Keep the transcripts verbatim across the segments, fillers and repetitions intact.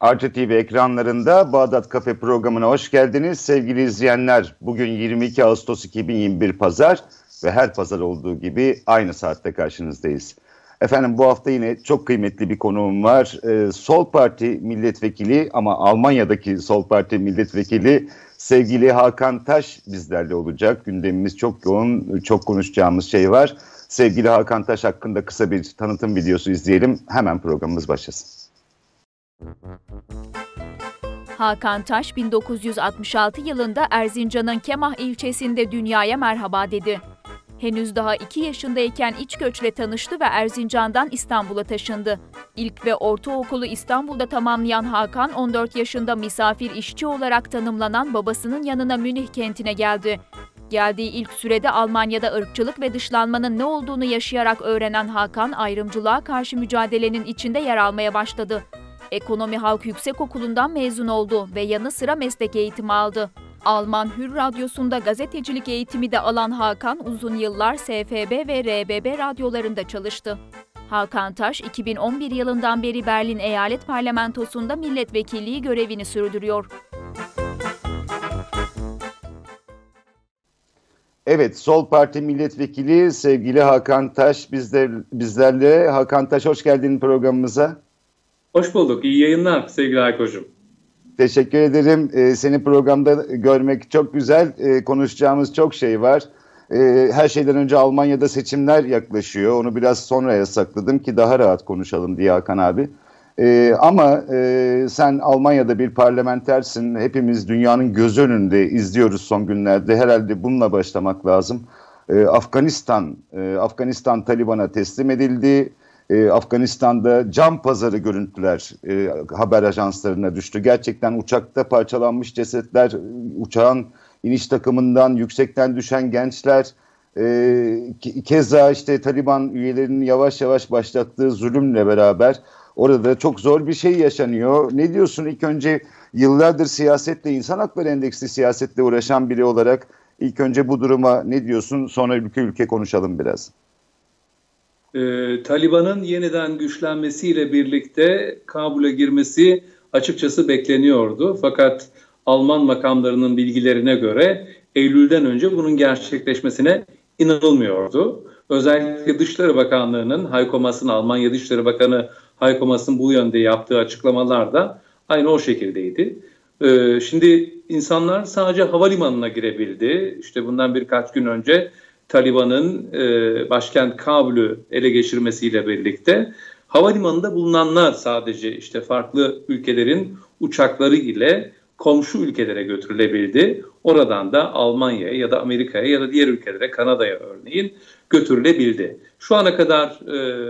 Artı T V ekranlarında Bağdat Kafe programına hoş geldiniz. Sevgili izleyenler, bugün yirmi iki Ağustos iki bin yirmi bir Pazar ve her pazar olduğu gibi aynı saatte karşınızdayız. Efendim, bu hafta yine çok kıymetli bir konuğum var. Ee, Sol Parti milletvekili ama Almanya'daki Sol Parti milletvekili sevgili Hakan Taş bizlerle olacak. Gündemimiz çok yoğun, çok konuşacağımız şey var. Sevgili Hakan Taş hakkında kısa bir tanıtım videosu izleyelim. Hemen programımız başlasın. Hakan Taş bin dokuz yüz altmış altı yılında Erzincan'ın Kemah ilçesinde dünyaya merhaba dedi. Henüz daha iki yaşındayken iç göçle tanıştı ve Erzincan'dan İstanbul'a taşındı. İlk ve ortaokulu İstanbul'da tamamlayan Hakan, on dört yaşında misafir işçi olarak tanımlanan babasının yanına Münih kentine geldi. Geldiği ilk sürede Almanya'da ırkçılık ve dışlanmanın ne olduğunu yaşayarak öğrenen Hakan, ayrımcılığa karşı mücadelenin içinde yer almaya başladı. Ekonomi Halk Yüksekokulu'ndan mezun oldu ve yanı sıra meslek eğitimi aldı. Alman Hür Radyosu'nda gazetecilik eğitimi de alan Hakan, uzun yıllar S F B ve R B B radyolarında çalıştı. Hakan Taş, iki bin on bir yılından beri Berlin Eyalet Parlamentosu'nda milletvekilliği görevini sürdürüyor. Evet, Sol Parti milletvekili sevgili Hakan Taş bizler, bizlerle. Hakan Taş, hoş geldin programımıza. Hoş bulduk. İyi yayınlar sevgili Ayko'cum. Teşekkür ederim. Ee, seni programda görmek çok güzel. Ee, konuşacağımız çok şey var. Ee, her şeyden önce Almanya'da seçimler yaklaşıyor. Onu biraz sonraya sakladım ki daha rahat konuşalım diye Hakan abi. Ee, ama e, sen Almanya'da bir parlamentersin. Hepimiz dünyanın göz önünde izliyoruz son günlerde. Herhalde bununla başlamak lazım. Ee, Afganistan, e, Afganistan Taliban'a teslim edildi. Ee, Afganistan'da cam pazarı görüntüler e, haber ajanslarına düştü. Gerçekten uçakta parçalanmış cesetler, uçağın iniş takımından yüksekten düşen gençler, e, keza işte Taliban üyelerinin yavaş yavaş başlattığı zulümle beraber orada çok zor bir şey yaşanıyor. Ne diyorsun? İlk önce yıllardır siyasetle, insan hakları endeksli siyasetle uğraşan biri olarak ilk önce bu duruma ne diyorsun? Sonra ülke ülke konuşalım biraz. Ee, Taliban'ın yeniden güçlenmesiyle birlikte Kabul'e girmesi açıkçası bekleniyordu. Fakat Alman makamlarının bilgilerine göre Eylül'den önce bunun gerçekleşmesine inanılmıyordu. Özellikle Dışişleri Bakanlığı'nın, Heiko Maas'ın, Almanya Dışişleri Bakanı Heiko Maas'ın bu yönde yaptığı açıklamalar da aynı o şekildeydi. Ee, şimdi insanlar sadece havalimanına girebildi. İşte bundan birkaç gün önce Taliban'ın e, başkent Kabul'ü ele geçirmesiyle birlikte havalimanında bulunanlar sadece işte farklı ülkelerin uçakları ile komşu ülkelere götürülebildi. Oradan da Almanya'ya ya da Amerika'ya ya da diğer ülkelere, Kanada'ya örneğin götürülebildi. Şu ana kadar e,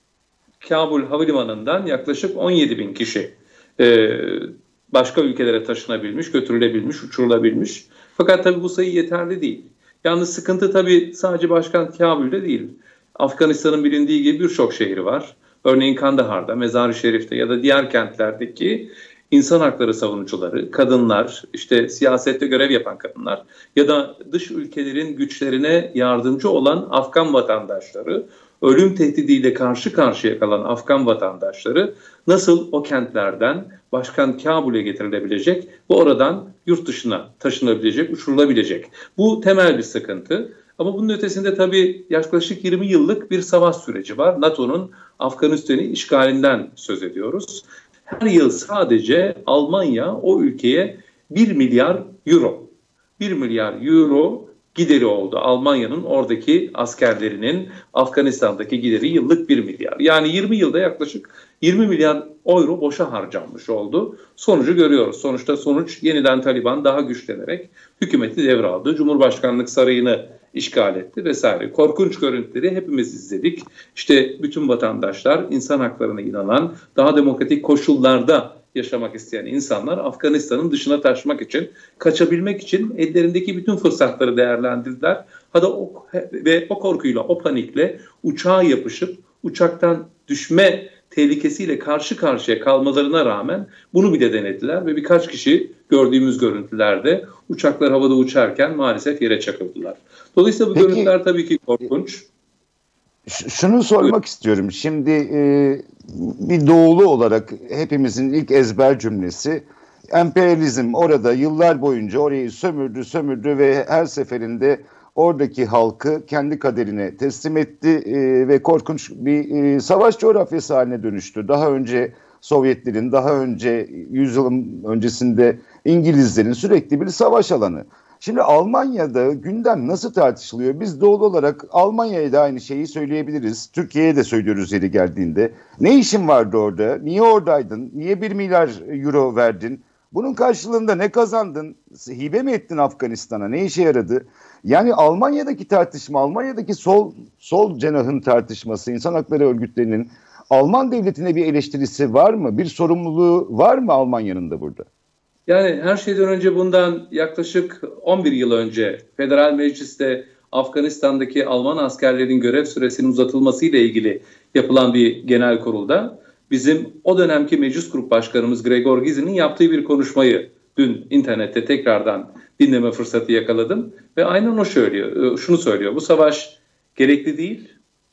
Kabul havalimanından yaklaşık on yedi bin kişi e, başka ülkelere taşınabilmiş, götürülebilmiş, uçurulabilmiş. Fakat tabii bu sayı yeterli değil. Yalnız sıkıntı tabii sadece başkent Kabul'de değil. Afganistan'ın bilindiği gibi birçok şehri var. Örneğin Kandahar'da, Mezar-ı Şerif'te ya da diğer kentlerdeki insan hakları savunucuları, kadınlar, işte siyasette görev yapan kadınlar ya da dış ülkelerin güçlerine yardımcı olan Afgan vatandaşları, ölüm tehdidiyle karşı karşıya kalan Afgan vatandaşları nasıl o kentlerden başkent Kabul'e getirilebilecek ve oradan yurt dışına taşınabilecek, uçurulabilecek. Bu temel bir sıkıntı. Ama bunun ötesinde tabii yaklaşık yirmi yıllık bir savaş süreci var. NATO'nun Afganistan'ı işgalinden söz ediyoruz. Her yıl sadece Almanya o ülkeye bir milyar euro, bir milyar euro gideri oldu. Almanya'nın oradaki askerlerinin Afganistan'daki gideri yıllık bir milyar. Yani yirmi yılda yaklaşık yirmi milyar euro boşa harcanmış oldu. Sonucu görüyoruz. Sonuçta sonuç yeniden Taliban daha güçlenerek hükümeti devraldı. Cumhurbaşkanlık sarayını işgal etti vesaire. Korkunç görüntüleri hepimiz izledik. İşte bütün vatandaşlar, insan haklarına inanan, daha demokratik koşullarda yaşamak isteyen insanlar Afganistan'ın dışına taşmak için, kaçabilmek için ellerindeki bütün fırsatları değerlendirdiler. Hadi o, ve o korkuyla, o panikle uçağa yapışıp uçaktan düşme tehlikesiyle karşı karşıya kalmalarına rağmen bunu bile denediler ve birkaç kişi gördüğümüz görüntülerde uçaklar havada uçarken maalesef yere çakıldılar. Dolayısıyla bu Peki, görüntüler tabii ki korkunç. Ş- şunu sormak Buyur. istiyorum. Şimdi e, bir doğulu olarak hepimizin ilk ezber cümlesi emperyalizm orada yıllar boyunca orayı sömürdü sömürdü ve her seferinde oradaki halkı kendi kaderine teslim etti e, ve korkunç bir e, savaş coğrafyası haline dönüştü. Daha önce Sovyetlerin, daha önce yüzyılın öncesinde İngilizlerin sürekli bir savaş alanı. Şimdi Almanya'da gündem nasıl tartışılıyor? Biz doğal olarak Almanya'ya da aynı şeyi söyleyebiliriz. Türkiye'ye de söylüyoruz yeri geldiğinde. Ne işin vardı orada? Niye oradaydın? Niye bir milyar euro verdin? Bunun karşılığında ne kazandın? Hibe mi ettin Afganistan'a? Ne işe yaradı? Yani Almanya'daki tartışma, Almanya'daki sol sol cenahın tartışması, insan hakları örgütlerinin Alman devletine bir eleştirisi var mı? Bir sorumluluğu var mı Almanya'nın da burada? Yani her şeyden önce bundan yaklaşık on bir yıl önce Federal Meclis'te Afganistan'daki Alman askerlerin görev süresinin uzatılması ile ilgili yapılan bir genel kurulda bizim o dönemki Meclis Grup Başkanımız Gregor Gysi'nin yaptığı bir konuşmayı dün internette tekrardan dinleme fırsatı yakaladım ve aynen o söylüyor, şunu söylüyor: bu savaş gerekli değil,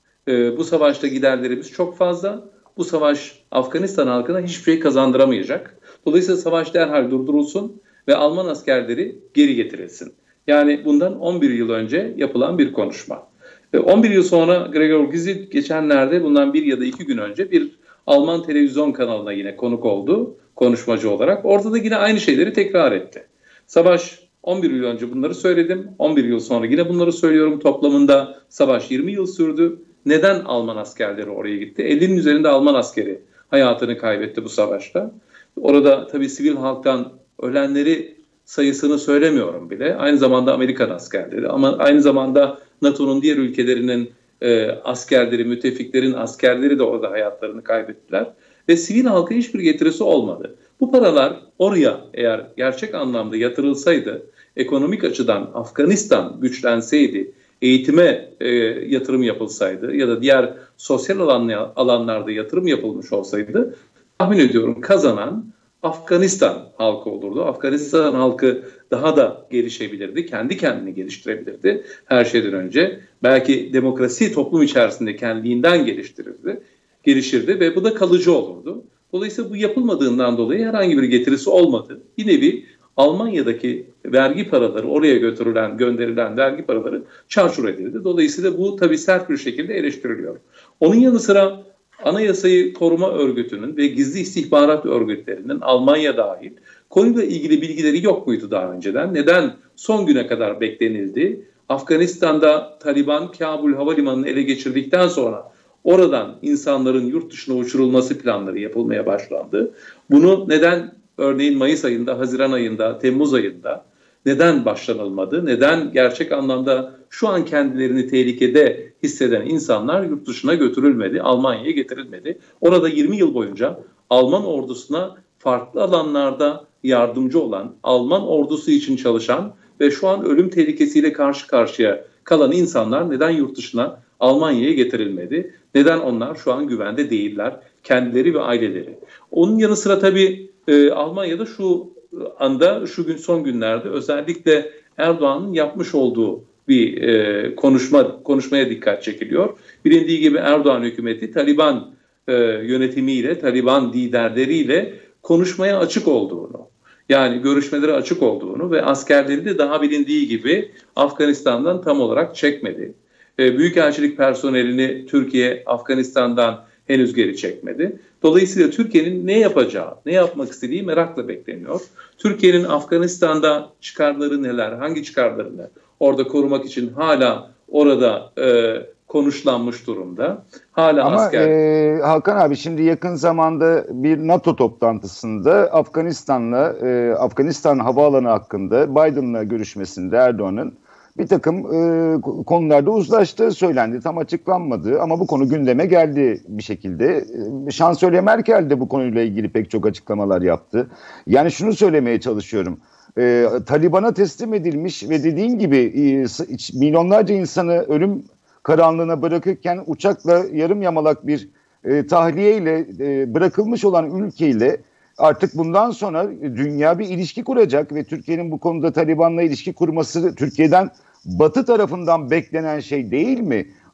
bu savaşta giderlerimiz çok fazla, bu savaş Afganistan halkına hiçbir şey kazandıramayacak. Dolayısıyla savaş derhal durdurulsun ve Alman askerleri geri getirilsin. Yani bundan on bir yıl önce yapılan bir konuşma. on bir yıl sonra Gregor Gysi geçenlerde, bundan bir ya da iki gün önce bir Alman televizyon kanalına yine konuk oldu konuşmacı olarak. Orada da yine aynı şeyleri tekrar etti. Savaş on bir yıl önce bunları söyledim. on bir yıl sonra yine bunları söylüyorum. Toplamında savaş yirmi yıl sürdü. Neden Alman askerleri oraya gitti? ellinin üzerinde Alman askeri hayatını kaybetti bu savaşta. Orada tabii sivil halktan ölenleri sayısını söylemiyorum bile. Aynı zamanda Amerikan askerleri ama aynı zamanda NATO'nun diğer ülkelerinin e, askerleri, müttefiklerin askerleri de orada hayatlarını kaybettiler. Ve sivil halka hiçbir getirisi olmadı. Bu paralar oraya eğer gerçek anlamda yatırılsaydı, ekonomik açıdan Afganistan güçlenseydi, eğitime e, yatırım yapılsaydı ya da diğer sosyal alan, alanlarda yatırım yapılmış olsaydı, tahmin ediyorum kazanan Afganistan halkı olurdu. Afganistan halkı daha da gelişebilirdi, kendi kendini geliştirebilirdi her şeyden önce. Belki demokrasi toplum içerisinde kendiliğinden geliştirirdi, gelişirdi ve bu da kalıcı olurdu. Dolayısıyla bu yapılmadığından dolayı herhangi bir getirisi olmadı. Bir nevi Almanya'daki vergi paraları, oraya götürülen, gönderilen vergi paraları çarçur edildi. Dolayısıyla bu tabii sert bir şekilde eleştiriliyor. Onun yanı sıra Anayasayı Koruma Örgütü'nün ve gizli istihbarat örgütlerinin Almanya dahil konuyla ilgili bilgileri yok muydu daha önceden? Neden son güne kadar beklenildi? Afganistan'da Taliban Kabul Havalimanı'nı ele geçirdikten sonra oradan insanların yurt dışına uçurulması planları yapılmaya başlandı. Bunu neden örneğin Mayıs ayında, Haziran ayında, Temmuz ayında neden başlanılmadı? Neden gerçek anlamda şu an kendilerini tehlikede hisseden insanlar yurt dışına götürülmedi, Almanya'ya getirilmedi? Orada yirmi yıl boyunca Alman ordusuna farklı alanlarda yardımcı olan, Alman ordusu için çalışan ve şu an ölüm tehlikesiyle karşı karşıya kalan insanlar neden yurt dışına, Almanya'ya getirilmedi? Neden onlar şu an güvende değiller, kendileri ve aileleri? Onun yanı sıra tabii e, Almanya'da şu anda, şu gün son günlerde özellikle Erdoğan'ın yapmış olduğu bir e, konuşma konuşmaya dikkat çekiliyor. Bilindiği gibi Erdoğan hükümeti Taliban e, yönetimiyle, Taliban liderleriyle konuşmaya açık olduğunu, yani görüşmelere açık olduğunu ve askerleri de daha bilindiği gibi Afganistan'dan tam olarak çekmedi. E, Büyükelçilik personelini Türkiye Afganistan'dan henüz geri çekmedi. Dolayısıyla Türkiye'nin ne yapacağı, ne yapmak istediği merakla bekleniyor. Türkiye'nin Afganistan'da çıkarları neler, hangi çıkarlarını orada korumak için hala orada e, konuşlanmış durumda. Hala Ama asker... e, Hakan abi, şimdi yakın zamanda bir NATO toplantısında Afganistan'la e, Afganistan havaalanı hakkında Biden'la görüşmesinde Erdoğan'ın bir takım e, konularda uzlaştığı söylendi. Tam açıklanmadı ama bu konu gündeme geldi bir şekilde. E, Şansölye Merkel de bu konuyla ilgili pek çok açıklamalar yaptı. Yani şunu söylemeye çalışıyorum. E, Taliban'a teslim edilmiş ve dediğin gibi e, milyonlarca insanı ölüm karanlığına bırakırken uçakla yarım yamalak bir e, tahliyeyle e, bırakılmış olan ülkeyle artık bundan sonra dünya bir ilişki kuracak ve Türkiye'nin bu konuda Taliban'la ilişki kurması Türkiye'den Batı tarafından beklenen şey değil mi?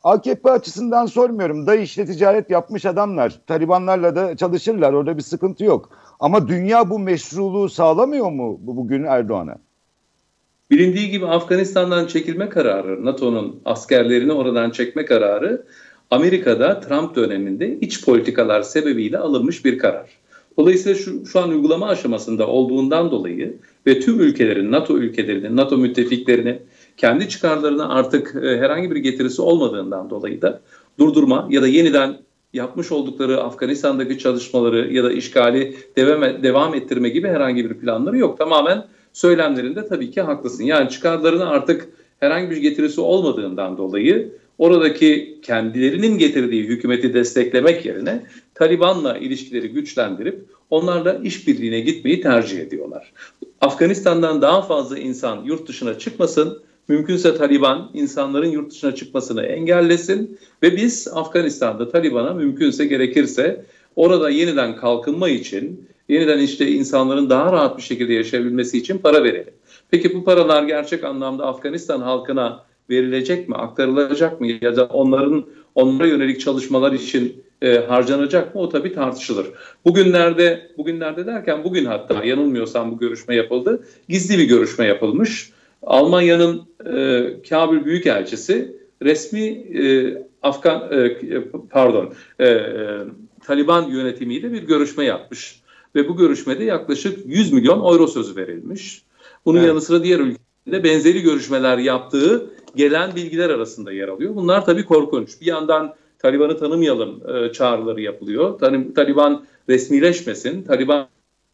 A K P açısından sormuyorum. DAEŞ'le ticaret yapmış adamlar. Talibanlarla da çalışırlar. Orada bir sıkıntı yok. Ama dünya bu meşruluğu sağlamıyor mu bugün Erdoğan'a? Bilindiği gibi Afganistan'dan çekilme kararı, NATO'nun askerlerini oradan çekme kararı Amerika'da Trump döneminde iç politikalar sebebiyle alınmış bir karar. Dolayısıyla şu, şu an uygulama aşamasında olduğundan dolayı ve tüm ülkelerin, NATO ülkelerinin, NATO müttefiklerinin kendi çıkarlarına artık e, herhangi bir getirisi olmadığından dolayı da durdurma ya da yeniden yapmış oldukları Afganistan'daki çalışmaları ya da işgali devam, devam ettirme gibi herhangi bir planları yok. Tamamen söylemlerinde tabii ki haklısın. Yani çıkarlarına artık herhangi bir getirisi olmadığından dolayı oradaki kendilerinin getirdiği hükümeti desteklemek yerine Taliban'la ilişkileri güçlendirip onlarla işbirliğine gitmeyi tercih ediyorlar. Afganistan'dan daha fazla insan yurt dışına çıkmasın, mümkünse Taliban insanların yurt dışına çıkmasını engellesin ve biz Afganistan'da Taliban'a mümkünse gerekirse orada yeniden kalkınma için, yeniden işte insanların daha rahat bir şekilde yaşayabilmesi için para verelim. Peki bu paralar gerçek anlamda Afganistan halkına verilecek mi, aktarılacak mı ya da onların onlara yönelik çalışmalar için e, harcanacak mı? O tabii tartışılır. Bugünlerde, bugünlerde derken bugün hatta yanılmıyorsam bu görüşme yapıldı. Gizli bir görüşme yapılmış. Almanya'nın e, Kabil Büyükelçisi resmi e, Afgan e, pardon e, e, Taliban yönetimiyle bir görüşme yapmış ve bu görüşmede yaklaşık yüz milyon euro sözü verilmiş. Bunun evet. yanı sıra diğer ülkelerde benzeri görüşmeler yaptığı gelen bilgiler arasında yer alıyor. Bunlar tabii korkunç. Bir yandan Taliban'ı tanımayalım e, çağrıları yapılıyor. Tan- Taliban resmileşmesin. Taliban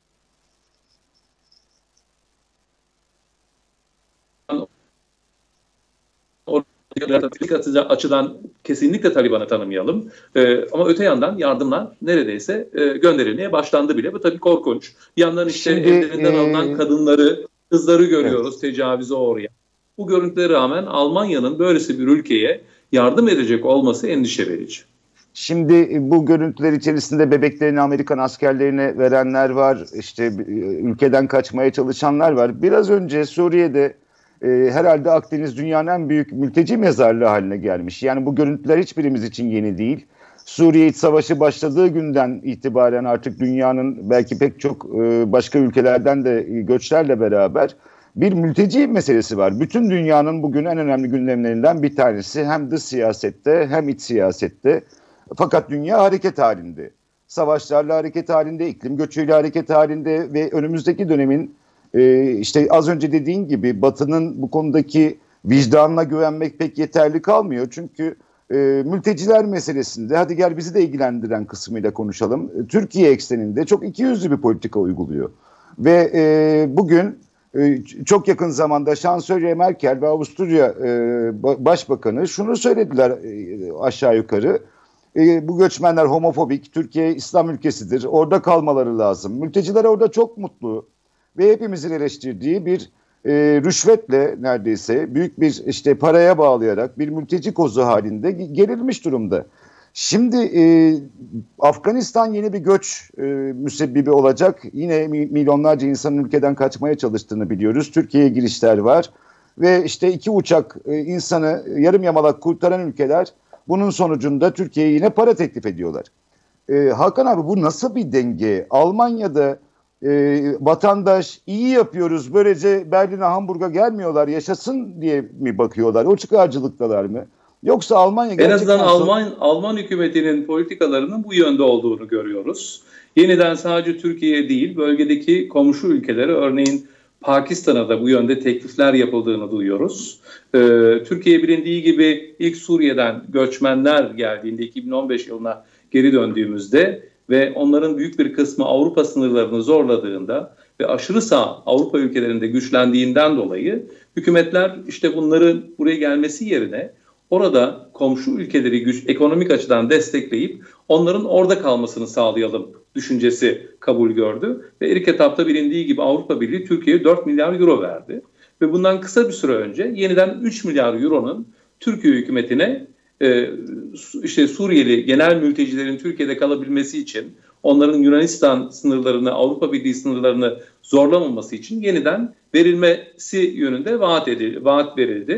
açıdan kesinlikle Taliban'ı tanımayalım. Ee, ama öte yandan yardımlar neredeyse e, gönderilmeye başlandı bile. Bu tabii korkunç. Bir yandan işte Şimdi, evlerinden e... alınan kadınları, kızları görüyoruz evet. tecavüze uğrayan. Bu görüntülere rağmen Almanya'nın böylesi bir ülkeye yardım edecek olması endişe verici. Şimdi bu görüntüler içerisinde bebeklerini Amerikan askerlerine verenler var. İşte ülkeden kaçmaya çalışanlar var. Biraz önce Suriye'de e, herhalde Akdeniz dünyanın en büyük mülteci mezarlığı haline gelmiş. Yani bu görüntüler hiçbirimiz için yeni değil. Suriye İç Savaşı başladığı günden itibaren artık dünyanın belki pek çok e, başka ülkelerden de göçlerle beraber bir mülteci meselesi var. Bütün dünyanın bugün en önemli gündemlerinden bir tanesi hem dış siyasette hem iç siyasette. Fakat dünya hareket halinde. Savaşlarla hareket halinde, iklim göçüyle hareket halinde ve önümüzdeki dönemin e, işte az önce dediğin gibi Batı'nın bu konudaki vicdanına güvenmek pek yeterli kalmıyor. Çünkü e, mülteciler meselesinde, hadi gel bizi de ilgilendiren kısmıyla konuşalım. E, Türkiye ekseninde çok ikiyüzlü bir politika uyguluyor. Ve e, bugün e, çok yakın zamanda Şansölye Merkel ve Avusturya e, Başbakanı şunu söylediler e, aşağı yukarı. E, bu göçmenler homofobik, Türkiye İslam ülkesidir, orada kalmaları lazım. Mülteciler orada çok mutlu ve hepimizin eleştirdiği bir e, rüşvetle neredeyse büyük bir işte paraya bağlayarak bir mülteci kozu halinde gerilmiş durumda. Şimdi e, Afganistan yeni bir göç e, müsebbibi olacak. Yine milyonlarca insanın ülkeden kaçmaya çalıştığını biliyoruz. Türkiye'ye girişler var ve işte iki uçak e, insanı yarım yamalak kurtaran ülkeler bunun sonucunda Türkiye'ye yine para teklif ediyorlar. Ee, Hakan abi bu nasıl bir denge? Almanya'da e, vatandaş iyi yapıyoruz böylece Berlin'e Hamburg'a gelmiyorlar yaşasın diye mi bakıyorlar? O çıkarcılıktalar mı? Yoksa Almanya gerçekten... En azından Alman, son... Alman hükümetinin politikalarının bu yönde olduğunu görüyoruz. Yeniden sadece Türkiye değil bölgedeki komşu ülkelere örneğin Pakistan'a da bu yönde teklifler yapıldığını duyuyoruz. Ee, Türkiye bilindiği gibi ilk Suriye'den göçmenler geldiğinde iki bin on beş yılına geri döndüğümüzde ve onların büyük bir kısmı Avrupa sınırlarını zorladığında ve aşırı sağ Avrupa ülkelerinde güçlendiğinden dolayı hükümetler işte bunların buraya gelmesi yerine orada komşu ülkeleri güç, ekonomik açıdan destekleyip onların orada kalmasını sağlayalım düşüncesi kabul gördü. Ve ilk etapta bilindiği gibi Avrupa Birliği Türkiye'ye dört milyar euro verdi. Ve bundan kısa bir süre önce yeniden üç milyar euronun Türkiye hükümetine e, işte Suriyeli genel mültecilerin Türkiye'de kalabilmesi için onların Yunanistan sınırlarını, Avrupa Birliği sınırlarını zorlamaması için yeniden verilmesi yönünde vaat edildi, vaat verildi.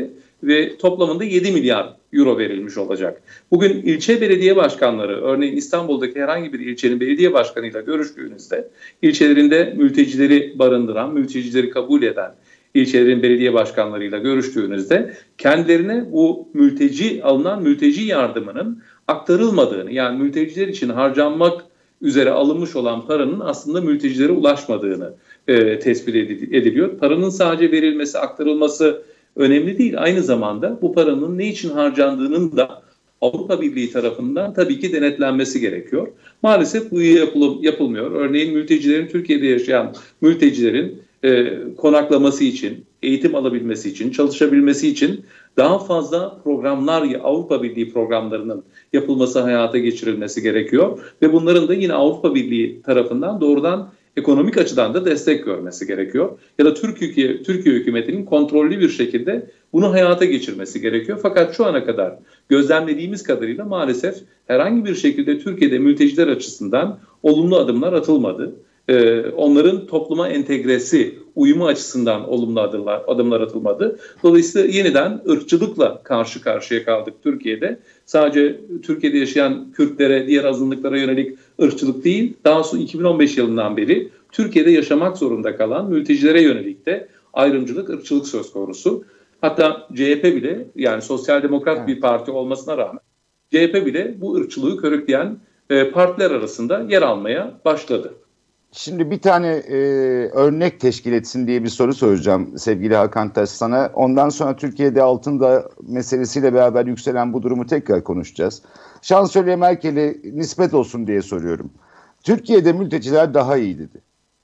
ve toplamında yedi milyar euro verilmiş olacak. Bugün ilçe belediye başkanları, örneğin İstanbul'daki herhangi bir ilçenin belediye başkanıyla görüştüğünüzde, ilçelerinde mültecileri barındıran, mültecileri kabul eden ilçelerin belediye başkanlarıyla görüştüğünüzde kendilerine bu mülteci alınan mülteci yardımının aktarılmadığını, yani mülteciler için harcanmak üzere alınmış olan paranın aslında mültecilere ulaşmadığını e, tespit ediliyor. Paranın sadece verilmesi, aktarılması önemli değil. Aynı zamanda bu paranın ne için harcandığının da Avrupa Birliği tarafından tabii ki denetlenmesi gerekiyor. Maalesef bu yapıl- yapılmıyor. Örneğin mültecilerin, Türkiye'de yaşayan mültecilerin e, konaklaması için, eğitim alabilmesi için, çalışabilmesi için daha fazla programlar, Avrupa Birliği programlarının yapılması, hayata geçirilmesi gerekiyor. Ve bunların da yine Avrupa Birliği tarafından doğrudan ekonomik açıdan da destek görmesi gerekiyor. Ya da Türkiye, Türkiye hükümetinin kontrollü bir şekilde bunu hayata geçirmesi gerekiyor. Fakat şu ana kadar gözlemlediğimiz kadarıyla maalesef herhangi bir şekilde Türkiye'de mülteciler açısından olumlu adımlar atılmadı. Ee, onların topluma entegresi, uyumu açısından olumlu adımlar, adımlar atılmadı. Dolayısıyla yeniden ırkçılıkla karşı karşıya kaldık Türkiye'de. Sadece Türkiye'de yaşayan Kürtlere, diğer azınlıklara yönelik ırkçılık değil, daha sonra iki bin on beş yılından beri Türkiye'de yaşamak zorunda kalan mültecilere yönelik de ayrımcılık, ırkçılık söz konusu. Hatta C H P bile, yani sosyal demokrat evet. bir parti olmasına rağmen C H P bile bu ırkçılığı körükleyen e, partiler arasında yer almaya başladı. Şimdi bir tane e, örnek teşkil etsin diye bir soru soracağım sevgili Hakan Taş sana. Ondan sonra Türkiye'de altında meselesiyle beraber yükselen bu durumu tekrar konuşacağız. Şansölye Merkel'e nispet olsun diye soruyorum. Türkiye'de mülteciler daha iyi dedi.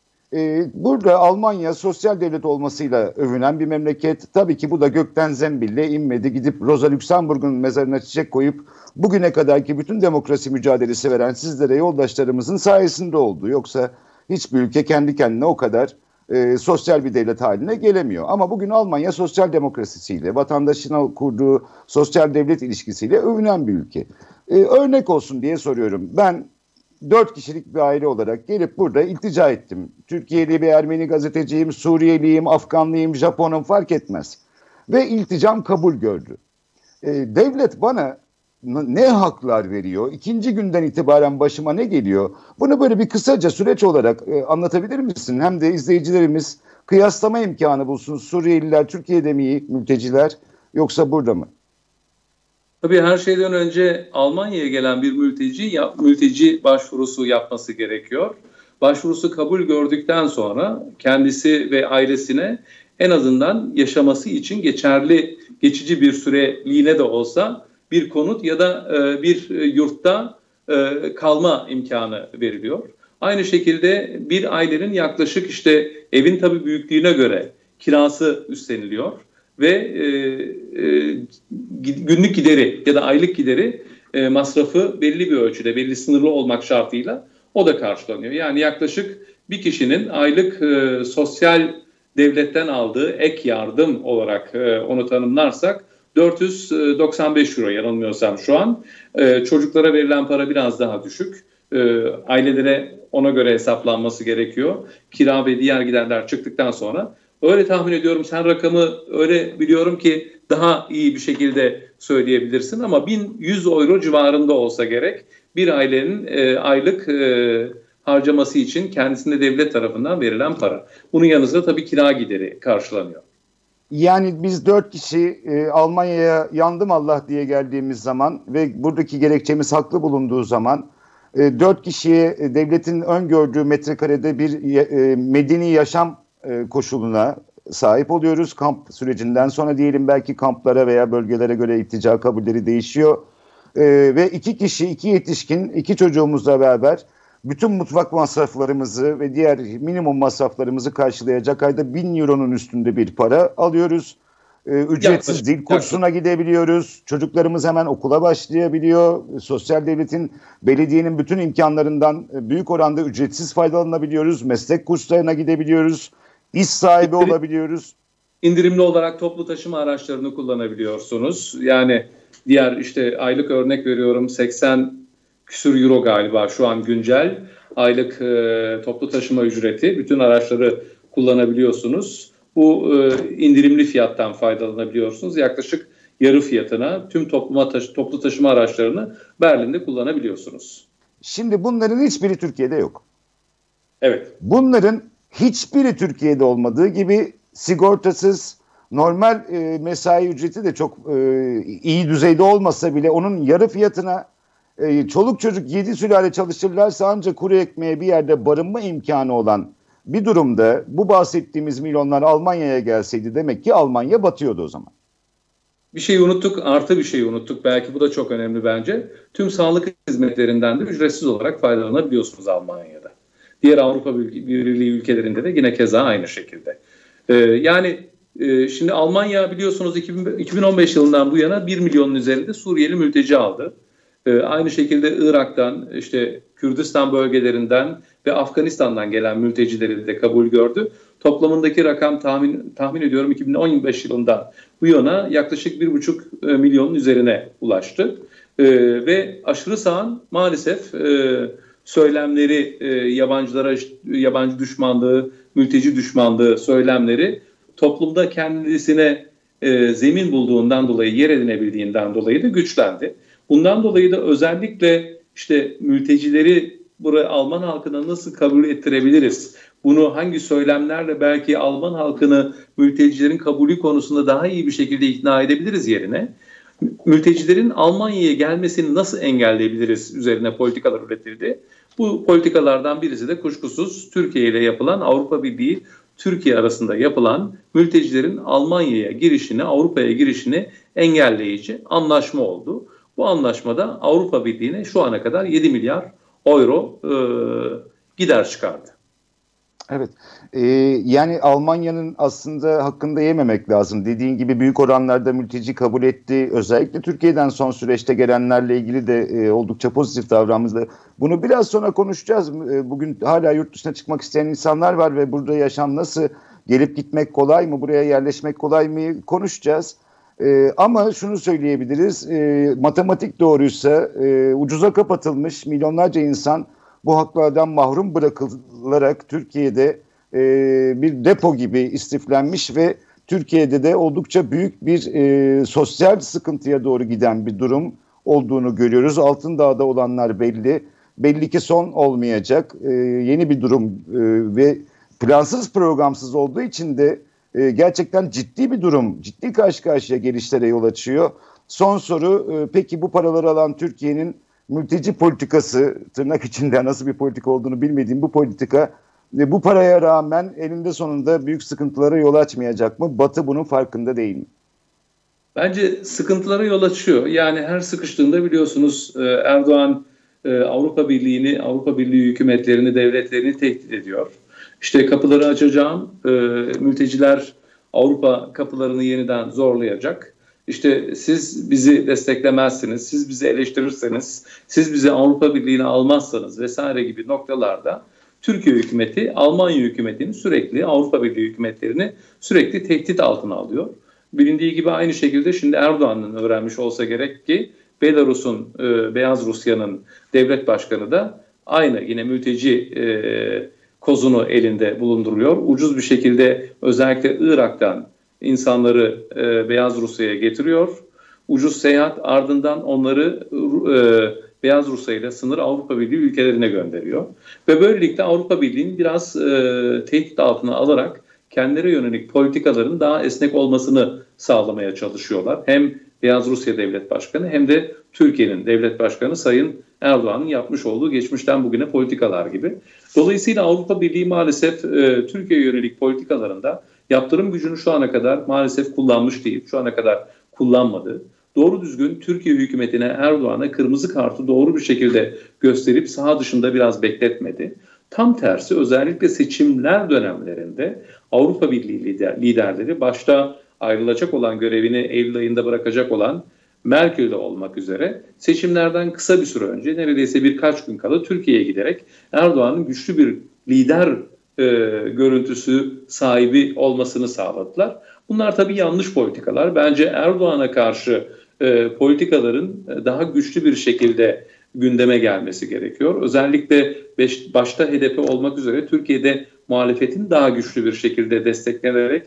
E, burada Almanya sosyal devlet olmasıyla övünen bir memleket. Tabii ki bu da gökten zembille inmedi. Gidip Rosa Luxemburg'un mezarına çiçek koyup bugüne kadarki bütün demokrasi mücadelesi veren sizlere yoldaşlarımızın sayesinde oldu. Yoksa hiçbir ülke kendi kendine o kadar e, sosyal bir devlet haline gelemiyor. Ama bugün Almanya sosyal demokrasisiyle, vatandaşına kurduğu sosyal devlet ilişkisiyle övünen bir ülke. E, örnek olsun diye soruyorum. Ben dört kişilik bir aile olarak gelip burada iltica ettim. Türkiye'li bir Ermeni gazeteciyim, Suriyeliyim, Afganlıyım, Japonum fark etmez. Ve ilticam kabul gördü. E, devlet bana ne haklar veriyor? İkinci günden itibaren başıma ne geliyor? Bunu böyle bir kısaca süreç olarak e, anlatabilir misin? Hem de izleyicilerimiz kıyaslama imkanı bulsun. Suriyeliler Türkiye'de mi iyi, mülteciler yoksa burada mı? Tabii her şeyden önce Almanya'ya gelen bir mülteci ya, mülteci başvurusu yapması gerekiyor. Başvurusu kabul gördükten sonra kendisi ve ailesine en azından yaşaması için geçerli, geçici bir süreliğine de olsa bir konut ya da e, bir yurtta e, kalma imkanı veriliyor. Aynı şekilde bir ailenin yaklaşık işte evin tabii büyüklüğüne göre kirası üstleniliyor ve e, e, günlük gideri ya da aylık gideri e, masrafı belli bir ölçüde, belli sınırlı olmak şartıyla o da karşılanıyor. Yani yaklaşık bir kişinin aylık e, sosyal devletten aldığı ek yardım olarak e, onu tanımlarsak dört yüz doksan beş euro yanılmıyorsam şu an. Ee, çocuklara verilen para biraz daha düşük. Ee, ailelere ona göre hesaplanması gerekiyor. Kira ve diğer giderler çıktıktan sonra. Öyle tahmin ediyorum, sen rakamı öyle biliyorum ki daha iyi bir şekilde söyleyebilirsin ama bin yüz euro civarında olsa gerek bir ailenin e, aylık e, harcaması için kendisine devlet tarafından verilen para. Bunun yanı sıra tabii kira gideri karşılanıyor. Yani biz dört kişi e, Almanya'ya yandım Allah diye geldiğimiz zaman ve buradaki gerekçemiz haklı bulunduğu zaman e, dört kişiye e, devletin öngördüğü metrekarede bir e, medeni yaşam e, koşuluna sahip oluyoruz. Kamp sürecinden sonra diyelim, belki kamplara veya bölgelere göre iltica kabulleri değişiyor. E, ve iki kişi, iki yetişkin, iki çocuğumuzla beraber bütün mutfak masraflarımızı ve diğer minimum masraflarımızı karşılayacak ayda bin euronun üstünde bir para alıyoruz. Ee, ücretsiz yaklaşık, dil kursuna yaklaşık. gidebiliyoruz. Çocuklarımız hemen okula başlayabiliyor. Sosyal devletin, belediyenin bütün imkanlarından büyük oranda ücretsiz faydalanabiliyoruz. Meslek kurslarına gidebiliyoruz. İş sahibi İndirim, olabiliyoruz. İndirimli olarak toplu taşıma araçlarını kullanabiliyorsunuz. Yani diğer işte aylık örnek veriyorum seksen küsur euro galiba şu an güncel aylık e, toplu taşıma ücreti. Bütün araçları kullanabiliyorsunuz. Bu e, indirimli fiyattan faydalanabiliyorsunuz. Yaklaşık yarı fiyatına tüm topluma taşı, toplu taşıma araçlarını Berlin'de kullanabiliyorsunuz. Şimdi bunların hiçbiri Türkiye'de yok. Evet. Bunların hiçbiri Türkiye'de olmadığı gibi sigortasız, normal e, mesai ücreti de çok e, iyi düzeyde olmasa bile onun yarı fiyatına e, çoluk çocuk yedi sülale çalışırlarsa ancak kuru ekmeğe bir yerde barınma imkanı olan bir durumda bu bahsettiğimiz milyonlar Almanya'ya gelseydi demek ki Almanya batıyordu o zaman. Bir şeyi unuttuk, artı bir şeyi unuttuk. Belki bu da çok önemli bence. Tüm sağlık hizmetlerinden de ücretsiz olarak faydalanabiliyorsunuz Almanya'da. Diğer Avrupa Birliği ülkelerinde de yine keza aynı şekilde. Ee, yani e, şimdi Almanya biliyorsunuz iki bin on beş yılından bu yana bir milyonun üzerinde Suriyeli mülteci aldı. Ee, aynı şekilde Irak'tan, işte Kürdistan bölgelerinden ve Afganistan'dan gelen mültecileri de kabul gördü. Toplamındaki rakam tahmin tahmin ediyorum iki bin on beş yılından bu yana yaklaşık bir buçuk milyonun üzerine ulaştı. Ee, ve aşırı sağın maalesef e, söylemleri, e, yabancılara yabancı düşmanlığı, mülteci düşmanlığı söylemleri toplumda kendisine e, zemin bulduğundan dolayı, yer edinebildiğinden dolayı da güçlendi. Bundan dolayı da özellikle işte mültecileri buraya Alman halkına nasıl kabul ettirebiliriz? Bunu hangi söylemlerle belki Alman halkını mültecilerin kabulü konusunda daha iyi bir şekilde ikna edebiliriz yerine? Mültecilerin Almanya'ya gelmesini nasıl engelleyebiliriz üzerine politikalar üretildi. Bu politikalardan birisi de kuşkusuz Türkiye ile yapılan Avrupa Birliği Türkiye arasında yapılan mültecilerin Almanya'ya girişini, Avrupa'ya girişini engelleyici anlaşma oldu. Bu anlaşmada Avrupa Birliği'ne şu ana kadar yedi milyar euro e, gider çıkardı. Evet, ee, yani Almanya'nın aslında hakkında yememek lazım. Dediğin gibi büyük oranlarda mülteci kabul etti. Özellikle Türkiye'den son süreçte gelenlerle ilgili de e, oldukça pozitif davranmıştı. Bunu biraz sonra konuşacağız. E, bugün hala yurt dışına çıkmak isteyen insanlar var ve burada yaşam nasıl, gelip gitmek kolay mı, buraya yerleşmek kolay mı konuşacağız. E, ama şunu söyleyebiliriz, e, matematik doğruysa e, ucuza kapatılmış milyonlarca insan bu haklardan mahrum bırakılarak Türkiye'de e, bir depo gibi istiflenmiş ve Türkiye'de de oldukça büyük bir e, sosyal sıkıntıya doğru giden bir durum olduğunu görüyoruz. Altındağ'da olanlar belli. Belli ki son olmayacak. E, yeni bir durum e, ve plansız programsız olduğu için de e, gerçekten ciddi bir durum, ciddi karşı karşıya gelişlere yol açıyor. Son soru, e, peki bu paraları alan Türkiye'nin mülteci politikası, tırnak içinde nasıl bir politika olduğunu bilmediğim bu politika ve bu paraya rağmen elinde sonunda büyük sıkıntılara yol açmayacak mı? Batı bunun farkında değil mi? Bence sıkıntılara yol açıyor. Yani her sıkıştığında biliyorsunuz Erdoğan Avrupa Birliği'ni, Avrupa Birliği hükümetlerini, devletlerini tehdit ediyor. İşte kapıları açacağım, mülteciler Avrupa kapılarını yeniden zorlayacak. İşte siz bizi desteklemezsiniz, siz bizi eleştirirseniz, siz bizi Avrupa Birliği'ne almazsanız vesaire gibi noktalarda Türkiye hükümeti, Almanya hükümetini sürekli, Avrupa Birliği hükümetlerini sürekli tehdit altına alıyor. Bilindiği gibi aynı şekilde şimdi Erdoğan'ın öğrenmiş olsa gerek ki Belarus'un, e, Beyaz Rusya'nın devlet başkanı da aynı yine mülteci e, kozunu elinde bulunduruyor. Ucuz bir şekilde özellikle Irak'tan insanları e, Beyaz Rusya'ya getiriyor. Ucuz seyahat ardından onları e, Beyaz Rusya ile sınır Avrupa Birliği ülkelerine gönderiyor. Ve böylelikle Avrupa Birliği'nin biraz e, tehdit altına alarak kendilerine yönelik politikaların daha esnek olmasını sağlamaya çalışıyorlar. Hem Beyaz Rusya Devlet Başkanı hem de Türkiye'nin Devlet Başkanı Sayın Erdoğan'ın yapmış olduğu geçmişten bugüne politikalar gibi. Dolayısıyla Avrupa Birliği maalesef e, Türkiye'ye yönelik politikalarında yaptırım gücünü şu ana kadar maalesef kullanmış değil, şu ana kadar kullanmadı. Doğru düzgün Türkiye hükümetine, Erdoğan'a kırmızı kartı doğru bir şekilde gösterip saha dışında biraz bekletmedi. Tam tersi özellikle seçimler dönemlerinde Avrupa Birliği lider, liderleri başta ayrılacak olan görevini Eylül ayında bırakacak olan Merkel'de olmak üzere seçimlerden kısa bir süre önce neredeyse birkaç gün kala Türkiye'ye giderek Erdoğan'ın güçlü bir lider e, görüntüsü sahibi olmasını sağladılar. Bunlar tabii yanlış politikalar. Bence Erdoğan'a karşı e, politikaların daha güçlü bir şekilde gündeme gelmesi gerekiyor. Özellikle beş, başta H D P olmak üzere Türkiye'de muhalefetin daha güçlü bir şekilde desteklenerek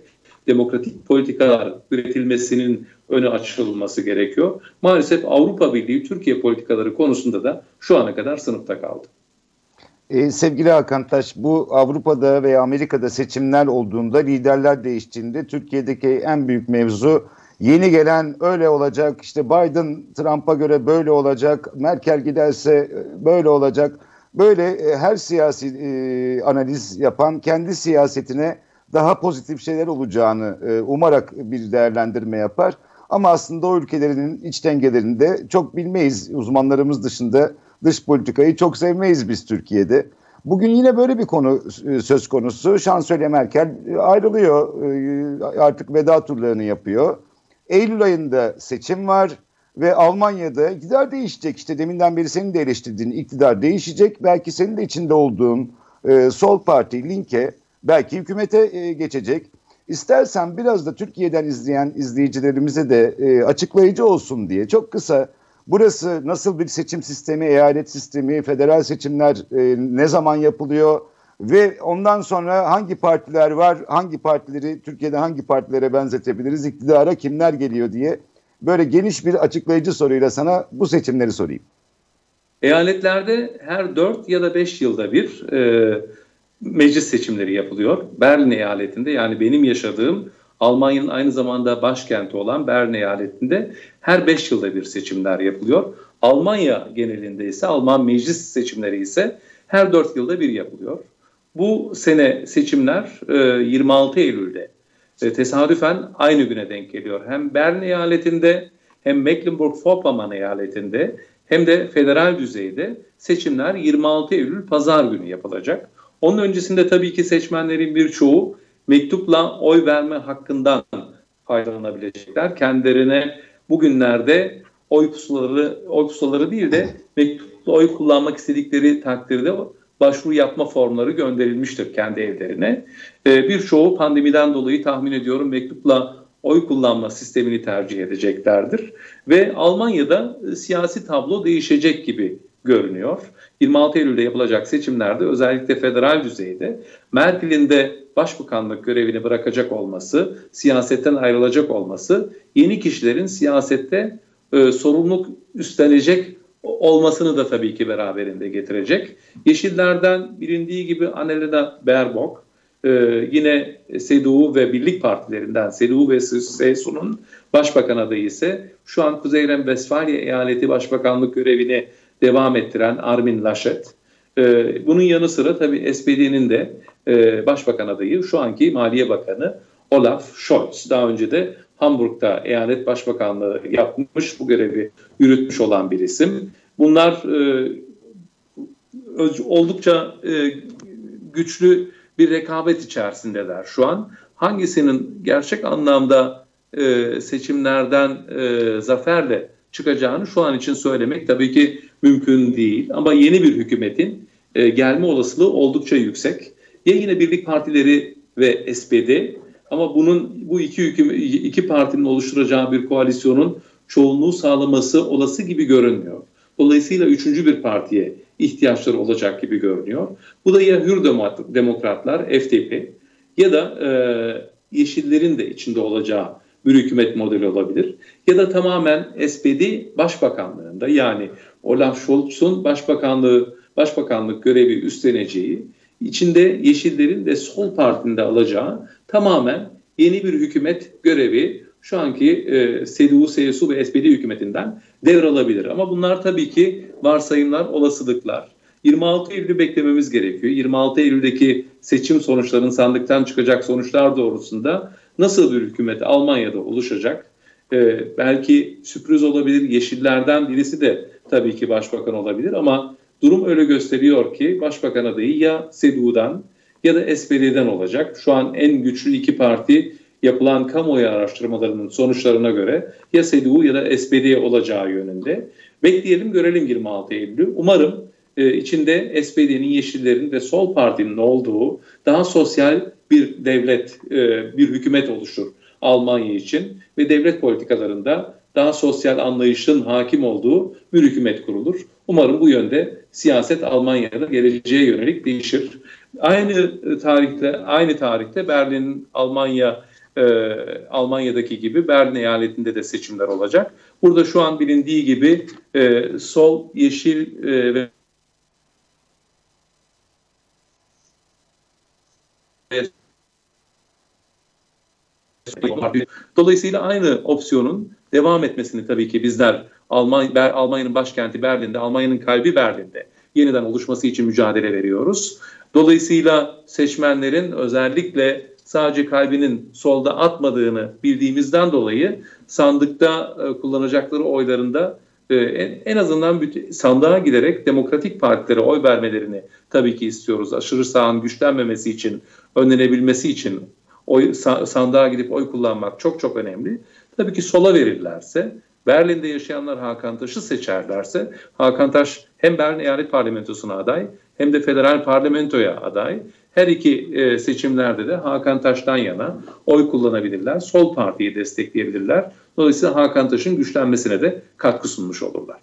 demokratik politikalar üretilmesinin önü açılması gerekiyor. Maalesef Avrupa Birliği Türkiye politikaları konusunda da şu ana kadar sınıfta kaldı. Ee, sevgili Hakan Taş, bu Avrupa'da veya Amerika'da seçimler olduğunda, liderler değiştiğinde Türkiye'deki en büyük mevzu yeni gelen öyle olacak, işte Biden Trump'a göre böyle olacak, Merkel giderse böyle olacak. Böyle e, her siyasi e, analiz yapan kendi siyasetine daha pozitif şeyler olacağını e, umarak bir değerlendirme yapar. Ama aslında o ülkelerin iç dengelerinde çok bilmeyiz. Uzmanlarımız dışında dış politikayı çok sevmeyiz biz Türkiye'de. Bugün yine böyle bir konu e, söz konusu. Şansölye Merkel ayrılıyor. E, artık veda turlarını yapıyor. Eylül ayında seçim var. Ve Almanya'da iktidar değişecek. İşte deminden beri senin de eleştirdiğin iktidar değişecek. Belki senin de içinde olduğun e, sol parti Linke belki hükümete e, geçecek. İstersen biraz da Türkiye'den izleyen izleyicilerimize de e, açıklayıcı olsun diye çok kısa, burası nasıl bir seçim sistemi, eyalet sistemi, federal seçimler e, ne zaman yapılıyor ve ondan sonra hangi partiler var, hangi partileri Türkiye'de hangi partilere benzetebiliriz, iktidara kimler geliyor diye. Böyle geniş bir açıklayıcı soruyla sana bu seçimleri sorayım. Eyaletlerde her dört ya da beş yılda bir e, meclis seçimleri yapılıyor. Berlin eyaletinde, yani benim yaşadığım Almanya'nın aynı zamanda başkenti olan Berlin eyaletinde her beş yılda bir seçimler yapılıyor. Almanya genelinde ise, Alman meclis seçimleri ise her dört yılda bir yapılıyor. Bu sene seçimler e, yirmi altı Eylül'de. E, tesadüfen aynı güne denk geliyor. Hem Berlin eyaletinde hem Mecklenburg-Vorpommern eyaletinde hem de federal düzeyde seçimler yirmi altı Eylül Pazar günü yapılacak. Onun öncesinde tabii ki seçmenlerin birçoğu mektupla oy verme hakkından faydalanabilecekler. Kendilerine bugünlerde oy pusulaları, oy pusulaları değil de mektupla oy kullanmak istedikleri takdirde başvuru yapma formları gönderilmiştir kendi evlerine. Ee, birçoğu pandemiden dolayı tahmin ediyorum mektupla oy kullanma sistemini tercih edeceklerdir. Ve Almanya'da e, siyasi tablo değişecek gibi görünüyor. yirmi altı Eylül'de yapılacak seçimlerde özellikle federal düzeyde Merkel'in de başbakanlık görevini bırakacak olması, siyasetten ayrılacak olması, yeni kişilerin siyasette e, sorumluluk üstlenecek olmasını da tabii ki beraberinde getirecek. Yeşillerden bilindiği gibi Annalena Baerbock, e, yine C D U ve Birlik Partilerinden C D U ve C S U'nun başbakan adayı ise şu an Kuzey Ren-Vesfalya eyaleti başbakanlık görevini devam ettiren Armin Laschet. E, bunun yanı sıra tabii S P D'nin de e, başbakan adayı şu anki Maliye Bakanı Olaf Scholz. Daha önce de Hamburg'da eyalet başbakanlığı yapmış, bu görevi yürütmüş olan bir isim. Bunlar e, oldukça e, güçlü bir rekabet içerisindeler şu an. Hangisinin gerçek anlamda e, seçimlerden e, zaferle çıkacağını şu an için söylemek tabii ki mümkün değil. Ama yeni bir hükümetin e, gelme olasılığı oldukça yüksek. Ya yine Birlik Partileri ve S P D, ama bunun bu iki hüküm, iki partinin oluşturacağı bir koalisyonun çoğunluğu sağlaması olası gibi görünmüyor. Dolayısıyla üçüncü bir partiye ihtiyaçları olacak gibi görünüyor. Bu da ya Hür Demokratlar, F D P, ya da e, Yeşillerin de içinde olacağı bir hükümet modeli olabilir. Ya da tamamen S P D Başbakanlığında, yani Olaf Scholz'un başbakanlığı, başbakanlık görevi üstleneceği, içinde Yeşillerin de Sol Parti'nin de alacağı tamamen yeni bir hükümet görevi şu anki e, C D U, C S U ve S P D hükümetinden devralabilir. Ama bunlar tabii ki varsayımlar, olasılıklar. yirmi altı Eylül'ü beklememiz gerekiyor. yirmi altı Eylül'deki seçim sonuçlarının, sandıktan çıkacak sonuçlar doğrultusunda nasıl bir hükümet Almanya'da oluşacak? E, belki sürpriz olabilir. Yeşillerden birisi de tabii ki başbakan olabilir ama durum öyle gösteriyor ki başbakan adayı ya C D U'dan ya da S P D'den olacak. Şu an en güçlü iki parti yapılan kamuoyu araştırmalarının sonuçlarına göre ya C D U ya da S P D olacağı yönünde. Bekleyelim, görelim yirmi altı Eylül'ü. Umarım e, içinde S P D'nin, Yeşillerin ve Sol Parti'nin olduğu daha sosyal bir devlet, e, bir hükümet oluşur Almanya için ve devlet politikalarında daha sosyal anlayışın hakim olduğu bir hükümet kurulur. Umarım bu yönde siyaset Almanya'da geleceğe yönelik değişir. Aynı tarihte, aynı tarihte Berlin Almanya e, Almanya'daki gibi Berlin eyaletinde de seçimler olacak. Burada şu an bilindiği gibi e, sol, yeşil e, ve dolayısıyla aynı opsiyonun devam etmesini tabii ki bizler Almanya, Almanya'nın başkenti Berlin'de, Almanya'nın kalbi Berlin'de yeniden oluşması için mücadele veriyoruz. Dolayısıyla seçmenlerin özellikle sadece kalbinin solda atmadığını bildiğimizden dolayı sandıkta e, kullanacakları oylarında e, en, en azından bütün, sandığa giderek demokratik partilere oy vermelerini tabii ki istiyoruz. Aşırı sağın güçlenmemesi için, önlenebilmesi için oy, sandığa gidip oy kullanmak çok çok önemli. Tabii ki sola verirlerse, Berlin'de yaşayanlar Hakan Taş'ı seçerlerse, Hakan Taş hem Berlin Eyalet Parlamentosu'na aday hem de federal parlamentoya aday. Her iki e, seçimlerde de Hakan Taş'tan yana oy kullanabilirler. Sol partiyi destekleyebilirler. Dolayısıyla Hakan Taş'ın güçlenmesine de katkı sunmuş olurlar.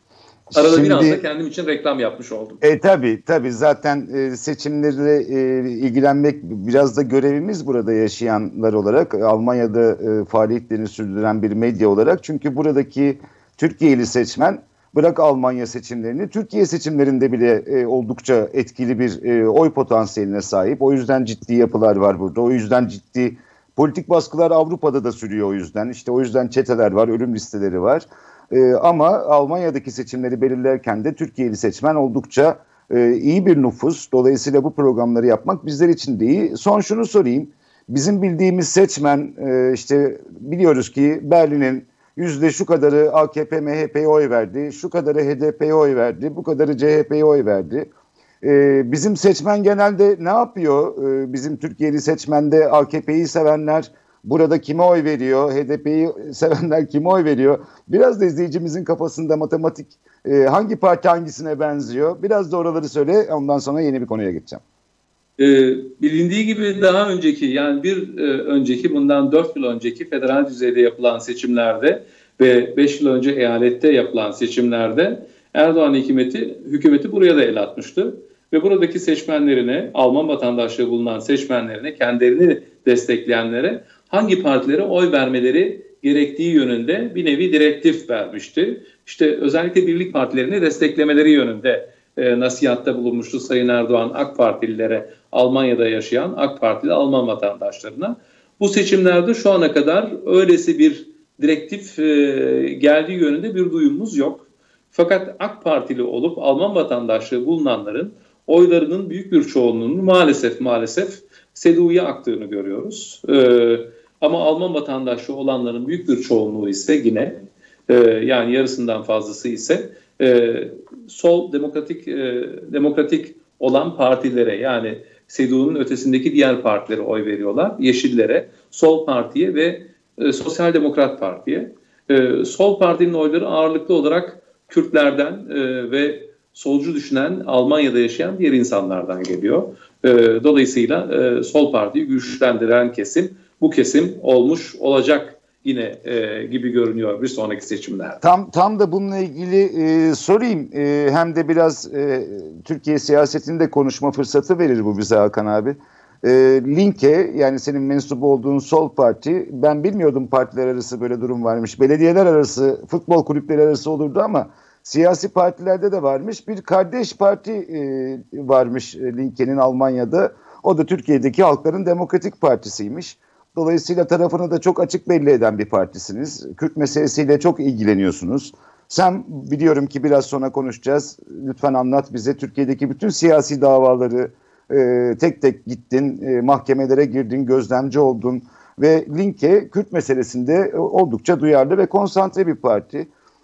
Arada Şimdi, biraz da kendim için reklam yapmış oldum. E tabii tabii zaten e, seçimlerle e, ilgilenmek biraz da görevimiz burada yaşayanlar olarak, Almanya'da e, faaliyetlerini sürdüren bir medya olarak. Çünkü buradaki Türkiye'li seçmen, bırak Almanya seçimlerini, Türkiye seçimlerinde bile e, oldukça etkili bir e, oy potansiyeline sahip. O yüzden ciddi yapılar var burada. O yüzden ciddi politik baskılar Avrupa'da da sürüyor o yüzden. İşte o yüzden çeteler var, ölüm listeleri var. Ee, ama Almanya'daki seçimleri belirlerken de Türkiye'li seçmen oldukça e, iyi bir nüfus. Dolayısıyla bu programları yapmak bizler için de iyi. Son şunu sorayım. Bizim bildiğimiz seçmen e, işte biliyoruz ki Berlin'in yüzde şu kadarı A K P M H P'ye oy verdi, şu kadarı H D P'ye oy verdi, bu kadarı C H P'ye oy verdi. E, bizim seçmen genelde ne yapıyor? E, bizim Türkiye'li seçmende A K P'yi sevenler burada kime oy veriyor? H D P'yi sevenler kime oy veriyor? Biraz da izleyicimizin kafasında matematik e, hangi parti hangisine benziyor? Biraz da oraları söyle, ondan sonra yeni bir konuya geçeceğim. Ee, bilindiği gibi daha önceki, yani bir e, önceki, bundan dört yıl önceki federal düzeyde yapılan seçimlerde ve beş yıl önce eyalette yapılan seçimlerde Erdoğan hükümeti, hükümeti buraya da el atmıştı. Ve buradaki seçmenlerine, Alman vatandaşlığı bulunan seçmenlerine, kendilerini destekleyenlere hangi partilere oy vermeleri gerektiği yönünde bir nevi direktif vermişti. İşte özellikle birlik partilerini desteklemeleri yönünde e, nasihatta bulunmuştu Sayın Erdoğan AK Partililere, Almanya'da yaşayan AK Partili Alman vatandaşlarına. Bu seçimlerde şu ana kadar öylesi bir direktif e, geldiği yönünde bir duyumumuz yok. Fakat AK Partili olup Alman vatandaşlığı bulunanların oylarının büyük bir çoğunluğunun maalesef maalesef S E D U'ya aktığını görüyoruz. Ee, ama Alman vatandaşlığı olanların büyük bir çoğunluğu ise yine e, yani yarısından fazlası ise e, sol demokratik e, demokratik olan partilere, yani S E D U'nun ötesindeki diğer partilere oy veriyorlar. Yeşillere, Sol Parti'ye ve e, Sosyal Demokrat Parti'ye. E, Sol Parti'nin oyları ağırlıklı olarak Kürtlerden e, ve solcu düşünen Almanya'da yaşayan diğer insanlardan geliyor. E, dolayısıyla e, Sol Parti'yi güçlendiren kesim bu kesim olmuş olacak yine e, gibi görünüyor bir sonraki seçimlerde. Tam tam da bununla ilgili e, sorayım. E, hem de biraz e, Türkiye siyasetinde konuşma fırsatı verir bu bize Hakan abi. E, Linke, yani senin mensup olduğun Sol Parti, ben bilmiyordum partiler arası böyle durum varmış. Belediyeler arası, futbol kulüpleri arası olurdu ama siyasi partilerde de varmış. Bir kardeş parti e, varmış e, Linke'nin Almanya'da. O da Türkiye'deki Halkların Demokratik Partisi'ymiş. Dolayısıyla tarafını da çok açık belli eden bir partisiniz. Kürt meselesiyle çok ilgileniyorsunuz. Sen, biliyorum ki biraz sonra konuşacağız. Lütfen anlat bize, Türkiye'deki bütün siyasi davaları e, tek tek gittin, e, mahkemelere girdin, gözlemci oldun. Ve Linke Kürt meselesinde oldukça duyarlı ve konsantre bir parti.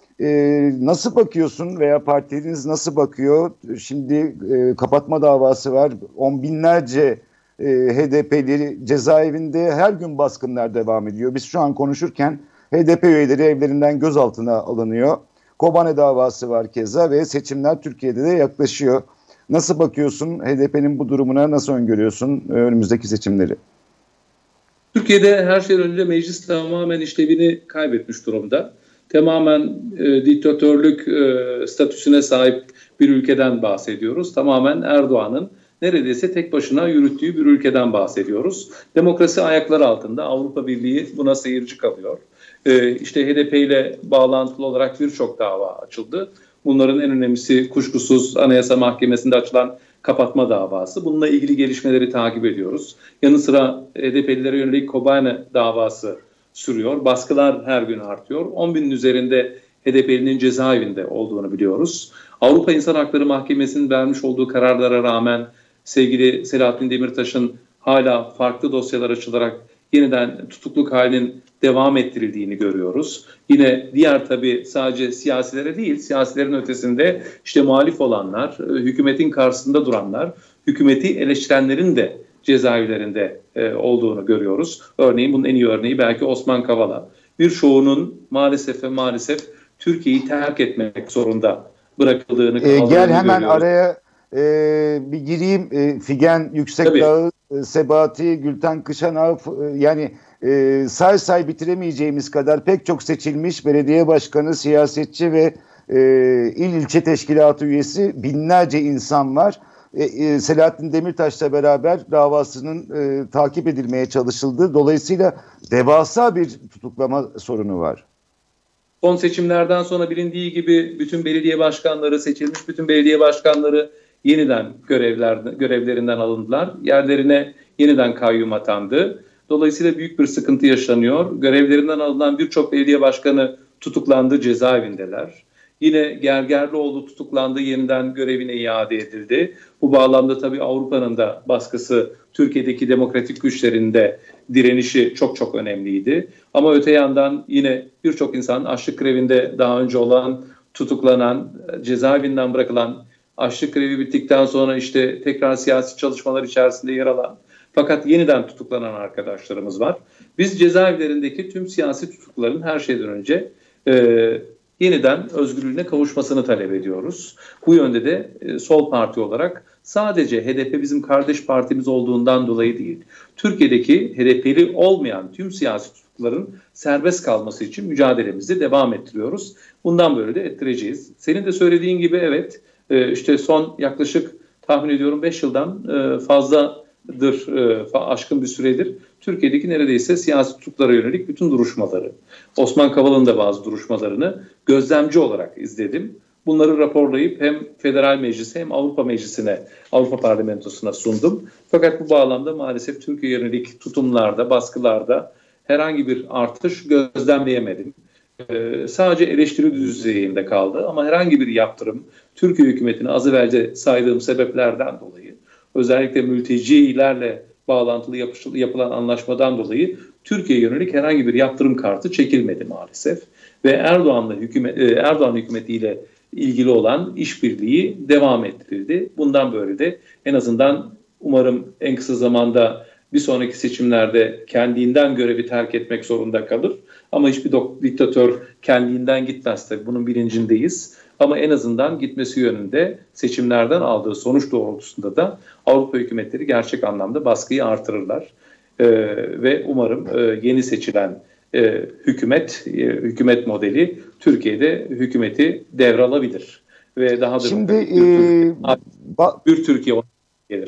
Ee, nasıl bakıyorsun veya partiniz nasıl bakıyor? Şimdi e, kapatma davası var. On binlerce e, H D P'li cezaevinde, her gün baskınlar devam ediyor. Biz şu an konuşurken H D P üyeleri evlerinden gözaltına alınıyor. Kobane davası var keza ve seçimler Türkiye'de de yaklaşıyor. Nasıl bakıyorsun H D P'nin bu durumuna, nasıl öngörüyorsun önümüzdeki seçimleri? Türkiye'de her şeyden önce meclis tamamen işlevini kaybetmiş durumda. Tamamen e, diktatörlük e, statüsüne sahip bir ülkeden bahsediyoruz. Tamamen Erdoğan'ın neredeyse tek başına yürüttüğü bir ülkeden bahsediyoruz. Demokrasi ayaklar altında, Avrupa Birliği buna seyirci kalıyor. Ee, işte H D P ile bağlantılı olarak birçok dava açıldı. Bunların en önemlisi kuşkusuz Anayasa Mahkemesi'nde açılan kapatma davası. Bununla ilgili gelişmeleri takip ediyoruz. Yanı sıra H D P'lilere yönelik Kobane davası sürüyor. Baskılar her gün artıyor. on binin üzerinde H D P'linin cezaevinde olduğunu biliyoruz. Avrupa İnsan Hakları Mahkemesi'nin vermiş olduğu kararlara rağmen sevgili Selahattin Demirtaş'ın hala farklı dosyalar açılarak yeniden tutukluk halinin devam ettirildiğini görüyoruz. Yine diğer tabii sadece siyasilere değil, siyasilerin ötesinde işte muhalif olanlar, hükümetin karşısında duranlar, hükümeti eleştirenlerin de cezaevlerinde e, olduğunu görüyoruz. Örneğin bunun en iyi örneği belki Osman Kavala. Birçoğunun maalesef ve maalesef Türkiye'yi terk etmek zorunda bırakıldığını e, Gel hemen görüyoruz. araya e, bir gireyim. E, Figen Yüksekdağ, e, Sebati, Gülten Kışanav, e, yani e, say say bitiremeyeceğimiz kadar pek çok seçilmiş belediye başkanı, siyasetçi ve e, il ilçe teşkilatı üyesi binlerce insan var. E, e, Selahattin Demirtaş'la beraber davasının e, takip edilmeye çalışıldı. Dolayısıyla devasa bir tutuklama sorunu var. Son seçimlerden sonra bilindiği gibi bütün belediye başkanları, seçilmiş bütün belediye başkanları yeniden görevler, görevlerinden alındılar. Yerlerine yeniden kayyum atandı. Dolayısıyla büyük bir sıkıntı yaşanıyor. Görevlerinden alınan birçok belediye başkanı tutuklandı, cezaevindeler. Yine Gergerlioğlu tutuklandı, yeniden görevine iade edildi. Bu bağlamda tabii Avrupa'nın da baskısı, Türkiye'deki demokratik güçlerin de direnişi çok çok önemliydi. Ama öte yandan yine birçok insan açlık grevinde daha önce olan, tutuklanan, cezaevinden bırakılan, açlık grevi bittikten sonra işte tekrar siyasi çalışmalar içerisinde yer alan, fakat yeniden tutuklanan arkadaşlarımız var. Biz cezaevlerindeki tüm siyasi tutukluların her şeyden önce e, yeniden özgürlüğüne kavuşmasını talep ediyoruz. Bu yönde de e, Sol Parti olarak sadece H D P bizim kardeş partimiz olduğundan dolayı değil, Türkiye'deki H D P'li olmayan tüm siyasi tutukluların serbest kalması için mücadelemizi devam ettiriyoruz. Bundan böyle de ettireceğiz. Senin de söylediğin gibi evet, e, işte son yaklaşık tahmin ediyorum beş yıldan e, fazladır, e, aşkın bir süredir Türkiye'deki neredeyse siyasi tutuklara yönelik bütün duruşmaları, Osman Kavala'nın da bazı duruşmalarını gözlemci olarak izledim. Bunları raporlayıp hem Federal Meclis'e hem Avrupa Meclisi'ne, Avrupa Parlamentosu'na sundum. Fakat bu bağlamda maalesef Türkiye'ye yönelik tutumlarda, baskılarda herhangi bir artış gözlemleyemedim. Ee, sadece eleştiri düzeyinde kaldı ama herhangi bir yaptırım Türkiye hükümetine az evvelce saydığım sebeplerden dolayı, özellikle mültecilerle bağlantılı yapışıl, yapılan anlaşmadan dolayı Türkiye'ye yönelik herhangi bir yaptırım kartı çekilmedi maalesef. Ve Erdoğan'la hükümet, Erdoğan hükümetiyle ilgili olan işbirliği devam ettirildi. Bundan böyle de en azından umarım en kısa zamanda bir sonraki seçimlerde kendinden görevi terk etmek zorunda kalır. Ama hiçbir diktatör kendinden gitmez tabii, bunun bilincindeyiz. Ama en azından gitmesi yönünde seçimlerden aldığı sonuç doğrultusunda da Avrupa hükümetleri gerçek anlamda baskıyı artırırlar. Ee, ve umarım e, yeni seçilen e, hükümet, e, hükümet modeli Türkiye'de hükümeti devralabilir. Ve daha da Şimdi bir, e, bir Türkiye gelir.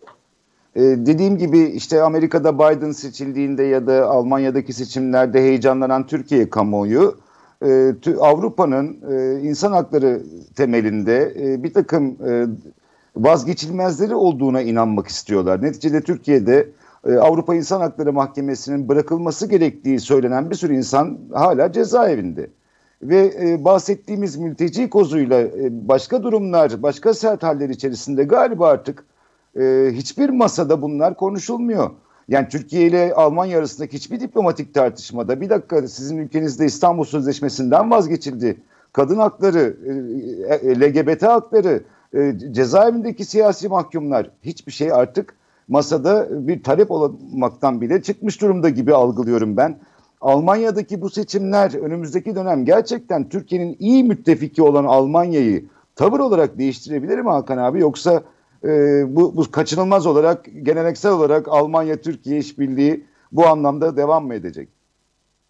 Ee, dediğim gibi işte Amerika'da Biden seçildiğinde ya da Almanya'daki seçimlerde heyecanlanan Türkiye kamuoyu e, Avrupa'nın e, insan hakları temelinde e, bir takım e, vazgeçilmezleri olduğuna inanmak istiyorlar. Neticede Türkiye'de e, Avrupa İnsan Hakları Mahkemesi'nin bırakılması gerektiği söylenen bir sürü insan hala cezaevinde. Ve e, bahsettiğimiz mülteci kozuyla e, başka durumlar, başka sert haller içerisinde galiba artık Ee, hiçbir masada bunlar konuşulmuyor. Yani Türkiye ile Almanya arasındaki hiçbir diplomatik tartışmada, bir dakika sizin ülkenizde İstanbul Sözleşmesi'nden vazgeçildi, kadın hakları, e, L G B T hakları, e, cezaevindeki siyasi mahkumlar, hiçbir şey artık masada bir talep olmaktan bile çıkmış durumda gibi algılıyorum ben. Almanya'daki bu seçimler önümüzdeki dönem gerçekten Türkiye'nin iyi müttefiki olan Almanya'yı tavır olarak değiştirebilir mi Hakan abi, yoksa Ee, bu, bu kaçınılmaz olarak, geleneksel olarak Almanya-Türkiye işbirliği bu anlamda devam mı edecek?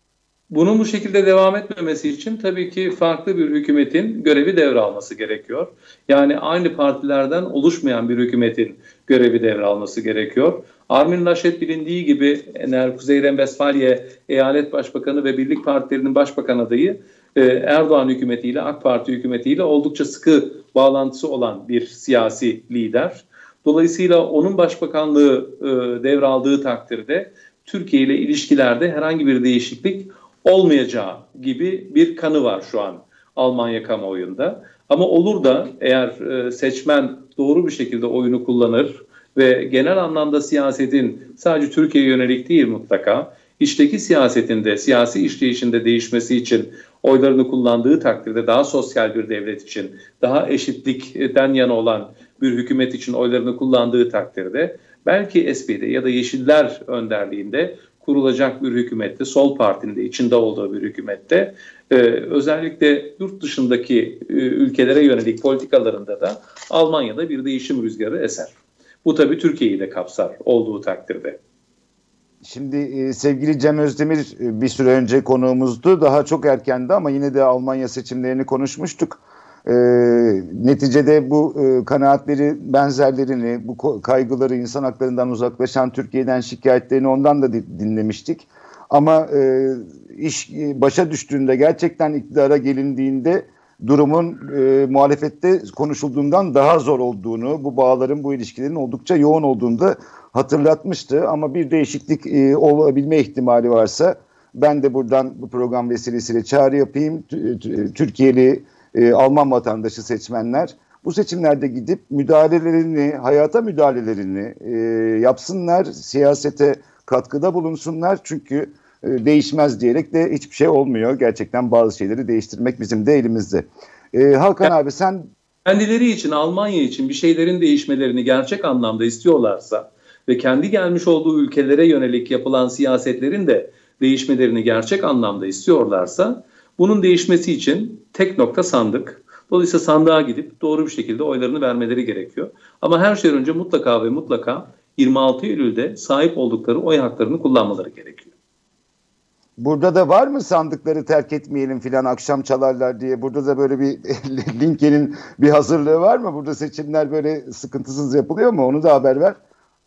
Bunun bu şekilde devam etmemesi için tabii ki farklı bir hükümetin görevi devralması gerekiyor. Yani aynı partilerden oluşmayan bir hükümetin görevi devralması gerekiyor. Armin Laschet bilindiği gibi Kuzey Ren-Vesfalya Eyalet Başbakanı ve Birlik Partilerinin Başbakan adayı Erdoğan hükümetiyle, AK Parti hükümetiyle oldukça sıkı bağlantısı olan bir siyasi lider. Dolayısıyla onun başbakanlığı devraldığı takdirde Türkiye ile ilişkilerde herhangi bir değişiklik olmayacağı gibi bir kanı var şu an Almanya kamuoyunda. Ama olur da eğer seçmen doğru bir şekilde oyunu kullanır ve genel anlamda siyasetin sadece Türkiye'ye yönelik değil mutlaka, içteki siyasetinde, siyasi işleyişinde değişmesi için oylarını kullandığı takdirde daha sosyal bir devlet için, daha eşitlikten yana olan bir hükümet için oylarını kullandığı takdirde belki S P D ya da Yeşiller önderliğinde kurulacak bir hükümette, Sol Parti'nin de içinde olduğu bir hükümette e, özellikle yurt dışındaki e, ülkelere yönelik politikalarında da Almanya'da bir değişim rüzgarı eser. Bu tabii Türkiye'yi de kapsar olduğu takdirde. Şimdi e, sevgili Cem Özdemir e, bir süre önce konuğumuzdu. Daha çok erkendi ama yine de Almanya seçimlerini konuşmuştuk. E, neticede bu e, kanaatleri, benzerlerini, bu kaygıları, insan haklarından uzaklaşan Türkiye'den şikayetlerini ondan da dinlemiştik. Ama e, iş başa düştüğünde, gerçekten iktidara gelindiğinde durumun e, muhalefette konuşulduğundan daha zor olduğunu, bu bağların, bu ilişkilerin oldukça yoğun olduğunu da hatırlatmıştı. Ama bir değişiklik e, olabilme ihtimali varsa ben de buradan bu program vesilesiyle çağrı yapayım. Türkiye'li e, Alman vatandaşı seçmenler bu seçimlerde gidip müdahalelerini, hayata müdahalelerini e, yapsınlar, siyasete katkıda bulunsunlar. Çünkü e, değişmez diyerek de hiçbir şey olmuyor. Gerçekten bazı şeyleri değiştirmek bizim de elimizde. E, Hakan abi sen... Kendileri için, Almanya için bir şeylerin değişmelerini gerçek anlamda istiyorlarsa ve kendi gelmiş olduğu ülkelere yönelik yapılan siyasetlerin de değişmelerini gerçek anlamda istiyorlarsa bunun değişmesi için tek nokta sandık. Dolayısıyla sandığa gidip doğru bir şekilde oylarını vermeleri gerekiyor. Ama her şeyden önce mutlaka ve mutlaka yirmi altı Eylül'de sahip oldukları oy haklarını kullanmaları gerekiyor. Burada da var mı sandıkları terk etmeyelim filan, akşam çalarlar diye? Burada da böyle bir Lincoln'in bir hazırlığı var mı? Burada seçimler böyle sıkıntısız yapılıyor mu? Onu da haber ver.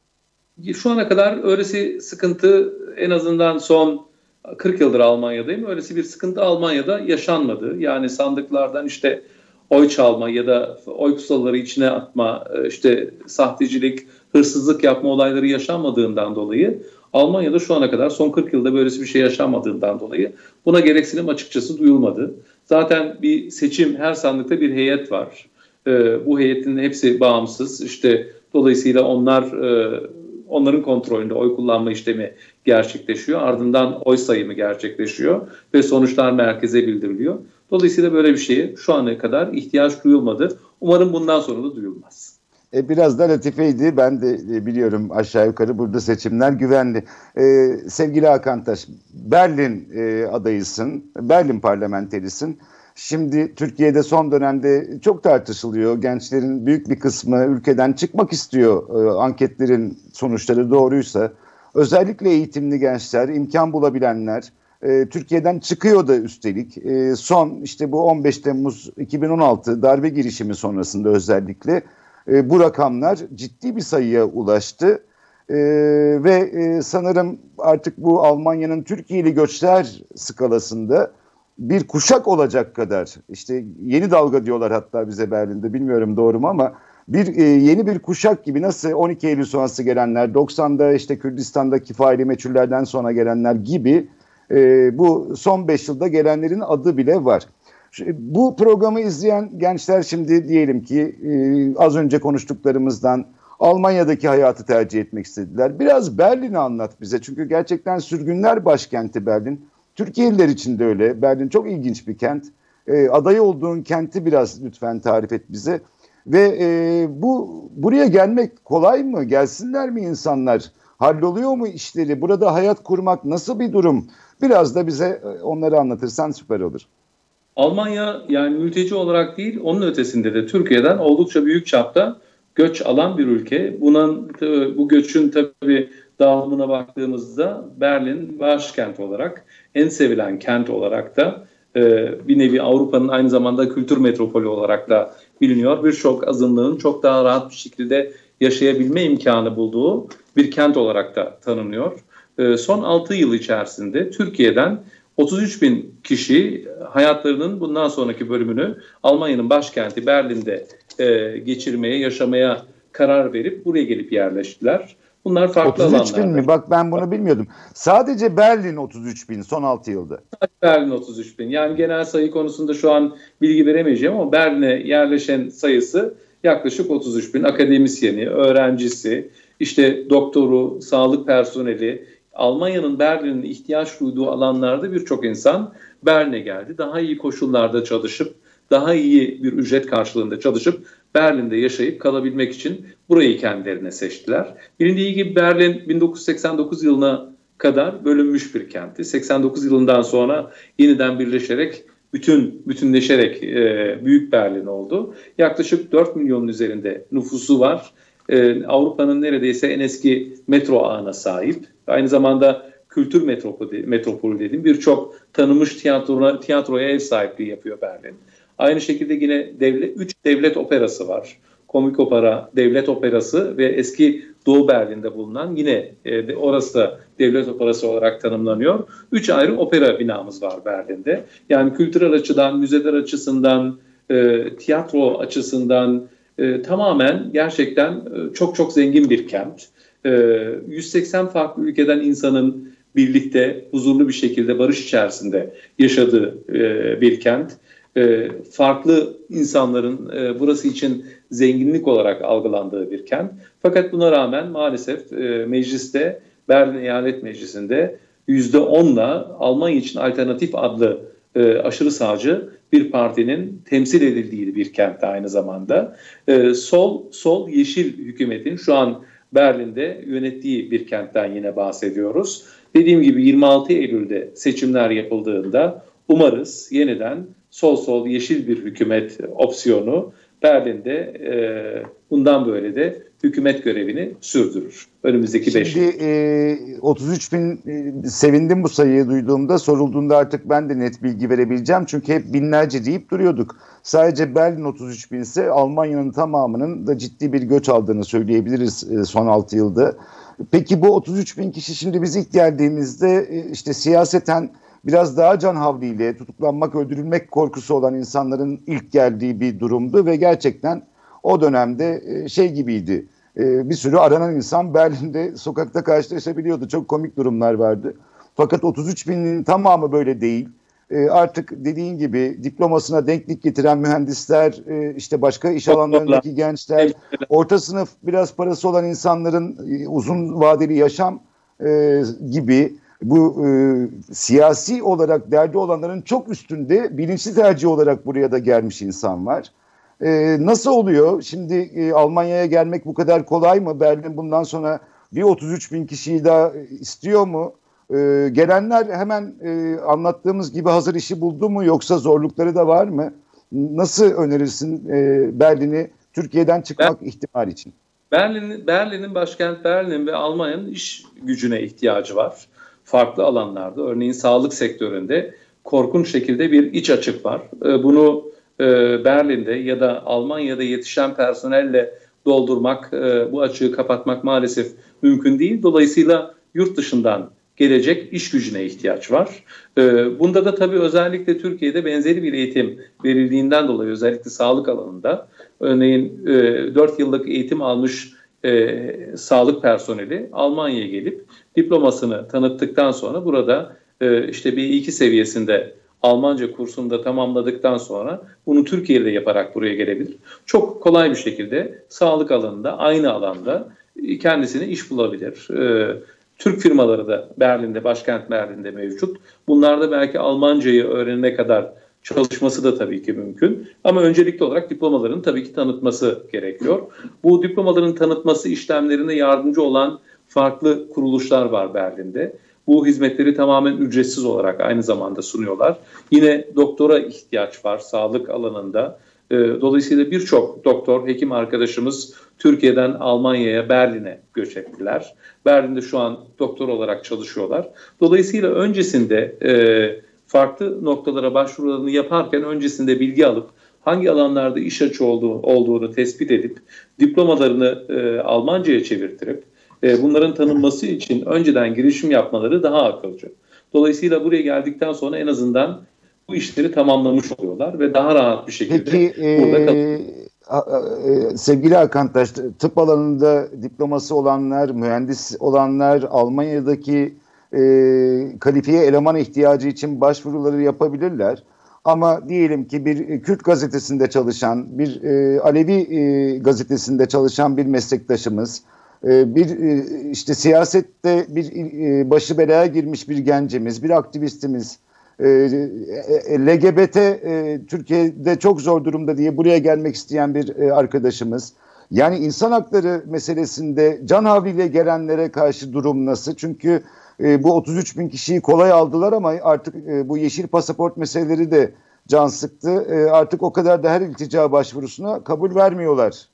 Şu ana kadar öylesi sıkıntı, en azından son kırk yıldır Almanya'dayım. Öylesi bir sıkıntı Almanya'da yaşanmadı. Yani sandıklardan işte oy çalma ya da oy pusuları içine atma, işte sahtecilik, hırsızlık yapma olayları yaşanmadığından dolayı, Almanya'da şu ana kadar son kırk yılda böylesi bir şey yaşanmadığından dolayı buna gereksinim açıkçası duyulmadı. Zaten bir seçim, her sandıkta bir heyet var. Ee, bu heyetin hepsi bağımsız. İşte dolayısıyla onlar e, onların kontrolünde oy kullanma işlemi gerçekleşiyor. Ardından oy sayımı gerçekleşiyor ve sonuçlar merkeze bildiriliyor. Dolayısıyla böyle bir şeye şu ana kadar ihtiyaç duyulmadı. Umarım bundan sonra da duyulmaz. E, biraz da latifeydi. Ben de e, biliyorum aşağı yukarı burada seçimler güvenli. E, sevgili Hakan Taş, Berlin e, adayısın, Berlin parlamenterisin. Şimdi Türkiye'de son dönemde çok tartışılıyor. Gençlerin büyük bir kısmı ülkeden çıkmak istiyor. E, anketlerin sonuçları doğruysa. Özellikle eğitimli gençler, imkan bulabilenler e, Türkiye'den çıkıyor da üstelik. E, son işte bu on beş Temmuz iki bin on altı darbe girişimi sonrasında özellikle e, bu rakamlar ciddi bir sayıya ulaştı. E, ve e, sanırım artık bu Almanya'nın Türkiye'li göçler skalasında bir kuşak olacak kadar, işte yeni dalga diyorlar hatta bize Berlin'de, bilmiyorum doğru mu ama bir e, yeni bir kuşak gibi, nasıl on iki Eylül sonrası gelenler, doksanda işte Kürdistan'daki faili meçhullerden sonra gelenler gibi e, bu son beş yılda gelenlerin adı bile var. Bu programı izleyen gençler şimdi diyelim ki e, az önce konuştuklarımızdan Almanya'daki hayatı tercih etmek istediler. Biraz Berlin'i anlat bize, çünkü gerçekten sürgünler başkenti Berlin. Türkiye'liler için de öyle. Berlin çok ilginç bir kent. E, aday olduğun kenti biraz lütfen tarif et bize. Ve e, bu buraya gelmek kolay mı? Gelsinler mi insanlar? Halloluyor mu işleri? Burada hayat kurmak nasıl bir durum? Biraz da bize onları anlatırsan süper olur. Almanya yani mülteci olarak değil, onun ötesinde de Türkiye'den oldukça büyük çapta göç alan bir ülke. Bunun, bu göçün tabii dağılımına baktığımızda Berlin başkent olarak, en sevilen kent olarak da e, bir nevi Avrupa'nın aynı zamanda kültür metropolü olarak da biliniyor. Birçok azınlığın çok daha rahat bir şekilde yaşayabilme imkanı bulduğu bir kent olarak da tanınıyor. E, son altı yıl içerisinde Türkiye'den otuz üç bin kişi hayatlarının bundan sonraki bölümünü Almanya'nın başkenti Berlin'de e, geçirmeye, yaşamaya karar verip buraya gelip yerleştiler. Bunlar farklı alanlar. otuz üç bin mi? Bak ben bunu bilmiyordum. Sadece Berlin otuz üç bin son altı yılda. Berlin otuz üç bin. Yani genel sayı konusunda şu an bilgi veremeyeceğim ama Berlin'e yerleşen sayısı yaklaşık otuz üç bin. Akademisyeni, öğrencisi, işte doktoru, sağlık personeli, Almanya'nın Berlin'in ihtiyaç duyduğu alanlarda birçok insan Berlin'e geldi. Daha iyi koşullarda çalışıp, daha iyi bir ücret karşılığında çalışıp Berlin'de yaşayıp kalabilmek için burayı kendilerine seçtiler. Bilindiği gibi Berlin bin dokuz yüz seksen dokuz yılına kadar bölünmüş bir kentti. seksen dokuz yılından sonra yeniden birleşerek, bütün bütünleşerek e, Büyük Berlin oldu. Yaklaşık dört milyonun üzerinde nüfusu var. E, Avrupa'nın neredeyse en eski metro ağına sahip. Aynı zamanda kültür metropolü, metropolü dedim. Birçok tanınmış tiyatro, tiyatroya ev sahipliği yapıyor Berlin. Aynı şekilde yine devlet, üç devlet operası var. Komik opera, devlet operası ve eski Doğu Berlin'de bulunan yine e, orası da devlet operası olarak tanımlanıyor. Üç ayrı opera binamız var Berlin'de. Yani kültürel açıdan, müzeler açısından, e, tiyatro açısından e, tamamen gerçekten e, çok çok zengin bir kent. E, yüz seksen farklı ülkeden insanın birlikte, huzurlu bir şekilde barış içerisinde yaşadığı e, bir kent. E, farklı insanların e, burası için zenginlik olarak algılandığı bir kent. Fakat buna rağmen maalesef e, mecliste, Berlin Eyalet Meclisi'nde yüzde onla Almanya için Alternatif adlı e, aşırı sağcı bir partinin temsil edildiği bir kentte aynı zamanda. E, sol, sol yeşil hükümetin şu an Berlin'de yönettiği bir kentten yine bahsediyoruz. Dediğim gibi yirmi altı Eylül'de seçimler yapıldığında umarız yeniden sol sol yeşil bir hükümet opsiyonu Berlin'de e, bundan böyle de hükümet görevini sürdürür. Önümüzdeki beş yıl. Şimdi e, otuz üç bin e, sevindim bu sayıyı duyduğumda. Sorulduğunda artık ben de net bilgi verebileceğim. Çünkü hep binlerce deyip duruyorduk. Sadece Berlin otuz üç bin ise Almanya'nın tamamının da ciddi bir göç aldığını söyleyebiliriz e, son altı yılda. Peki bu otuz üç bin kişi şimdi biz ilk geldiğimizde e, işte siyaseten biraz daha can havliyle tutuklanmak, öldürülmek korkusu olan insanların ilk geldiği bir durumdu ve gerçekten o dönemde şey gibiydi. Bir sürü aranan insan Berlin'de sokakta karşılaşabiliyordu. Çok komik durumlar vardı. Fakat otuz üç binin tamamı böyle değil. Artık dediğin gibi diplomasına denklik getiren mühendisler, işte başka iş alanlarındaki gençler, orta sınıf biraz parası olan insanların uzun vadeli yaşam gibi bu e, siyasi olarak derdi olanların çok üstünde bilinçli tercih olarak buraya da gelmiş insan var. E, nasıl oluyor? Şimdi e, Almanya'ya gelmek bu kadar kolay mı? Berlin bundan sonra bir otuz üç bin kişiyi daha istiyor mu? E, gelenler hemen e, anlattığımız gibi hazır işi buldu mu? Yoksa zorlukları da var mı? Nasıl önerirsin e, Berlin'i Türkiye'den çıkmak ben, ihtimali için? Berlin, Berlin'in başkent Berlin ve Almanya'nın iş gücüne ihtiyacı var. Farklı alanlarda, örneğin sağlık sektöründe korkunç şekilde bir iç açık var. Bunu Berlin'de ya da Almanya'da yetişen personelle doldurmak, bu açığı kapatmak maalesef mümkün değil. Dolayısıyla yurt dışından gelecek iş gücüne ihtiyaç var. Bunda da tabii özellikle Türkiye'de benzeri bir eğitim verildiğinden dolayı özellikle sağlık alanında, örneğin dört yıllık eğitim almış E, sağlık personeli Almanya'ya gelip diplomasını tanıttıktan sonra burada e, işte B iki seviyesinde Almanca kursunu da tamamladıktan sonra bunu Türkiye'de yaparak buraya gelebilir. Çok kolay bir şekilde sağlık alanında aynı alanda kendisine iş bulabilir. E, Türk firmaları da Berlin'de, başkent Berlin'de mevcut. Bunlarda belki Almancayı öğrenene kadar çalışması da tabii ki mümkün. Ama öncelikli olarak diplomaların tabii ki tanıtması gerekiyor. Bu diplomaların tanıtması işlemlerine yardımcı olan farklı kuruluşlar var Berlin'de. Bu hizmetleri tamamen ücretsiz olarak aynı zamanda sunuyorlar. Yine doktora ihtiyaç var sağlık alanında. Dolayısıyla birçok doktor, hekim arkadaşımız Türkiye'den Almanya'ya, Berlin'e göç ettiler. Berlin'de şu an doktor olarak çalışıyorlar. Dolayısıyla öncesinde farklı noktalara başvurularını yaparken öncesinde bilgi alıp hangi alanlarda iş açığı olduğu, olduğunu tespit edip diplomalarını Almanca'ya çevirtirip bunların tanınması için önceden girişim yapmaları daha akılcı. Dolayısıyla buraya geldikten sonra en azından bu işleri tamamlamış oluyorlar ve daha rahat bir şekilde Peki, burada e, e, sevgili Hakan Taş, tıp alanında diploması olanlar, mühendis olanlar Almanya'daki e, kalifiye eleman ihtiyacı için başvuruları yapabilirler. Ama diyelim ki bir Kürt gazetesinde çalışan, bir e, Alevi e, gazetesinde çalışan bir meslektaşımız, e, bir e, işte siyasette bir e, başı belaya girmiş bir gencimiz, bir aktivistimiz, e, e, L G B T e, Türkiye'de çok zor durumda diye buraya gelmek isteyen bir e, arkadaşımız. Yani insan hakları meselesinde can havliyle gelenlere karşı durum nasıl? Çünkü e, bu otuz üç bin kişiyi kolay aldılar ama artık e, bu yeşil pasaport meseleleri de can sıktı. E, artık o kadar da her iltica başvurusuna kabul vermiyorlar.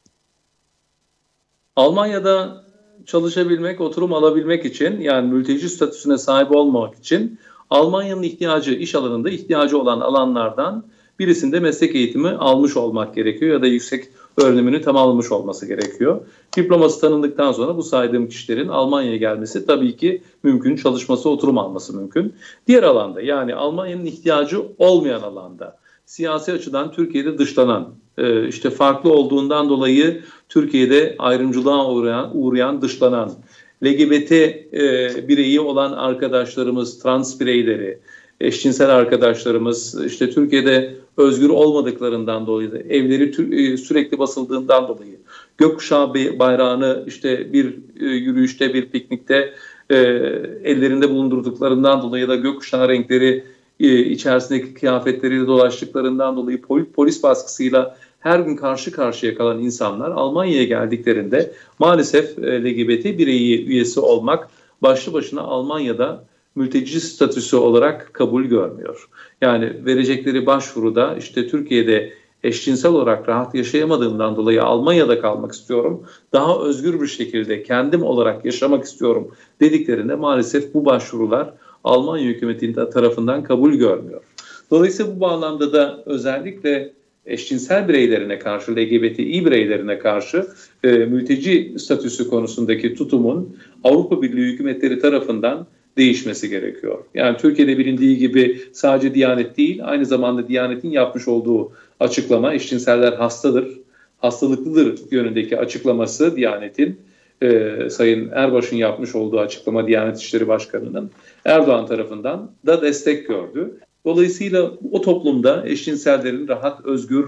Almanya'da çalışabilmek, oturum alabilmek için, yani mülteci statüsüne sahip olmamak için Almanya'nın ihtiyacı, iş alanında ihtiyacı olan alanlardan birisinde meslek eğitimi almış olmak gerekiyor ya da yüksek öğrenimini tamamlamış olması gerekiyor. Diploması tanındıktan sonra bu saydığım kişilerin Almanya'ya gelmesi tabii ki mümkün, çalışması, oturum alması mümkün. Diğer alanda, yani Almanya'nın ihtiyacı olmayan alanda, siyasi açıdan Türkiye'de dışlanan, işte farklı olduğundan dolayı Türkiye'de ayrımcılığa uğrayan, uğrayan dışlanan, L G B T e, bireyi olan arkadaşlarımız, trans bireyleri, eşcinsel arkadaşlarımız, işte Türkiye'de özgür olmadıklarından dolayı, evleri e, sürekli basıldığından dolayı, gökkuşağı bayrağını işte bir e, yürüyüşte, bir piknikte e, ellerinde bulundurduklarından dolayı da gökkuşağı renkleri e, içerisindeki kıyafetleriyle dolaştıklarından dolayı polis, polis baskısıyla her gün karşı karşıya kalan insanlar Almanya'ya geldiklerinde maalesef L G B T bireyi üyesi olmak başlı başına Almanya'da mülteci statüsü olarak kabul görmüyor. Yani verecekleri başvuruda işte Türkiye'de eşcinsel olarak rahat yaşayamadığımdan dolayı Almanya'da kalmak istiyorum, daha özgür bir şekilde kendim olarak yaşamak istiyorum dediklerinde maalesef bu başvurular Almanya hükümetinin tarafından kabul görmüyor. Dolayısıyla bu bağlamda da özellikle eşcinsel bireylerine karşı, L G B T İ bireylerine karşı e, mülteci statüsü konusundaki tutumun Avrupa Birliği hükümetleri tarafından değişmesi gerekiyor. Yani Türkiye'de bilindiği gibi sadece Diyanet değil, aynı zamanda Diyanet'in yapmış olduğu açıklama, eşcinseller hastadır, hastalıklıdır yönündeki açıklaması Diyanet'in, e, Sayın Erbaş'ın yapmış olduğu açıklama Diyanet İşleri Başkanı'nın Erdoğan tarafından da destek gördü. Dolayısıyla o toplumda eşcinsellerin rahat, özgür,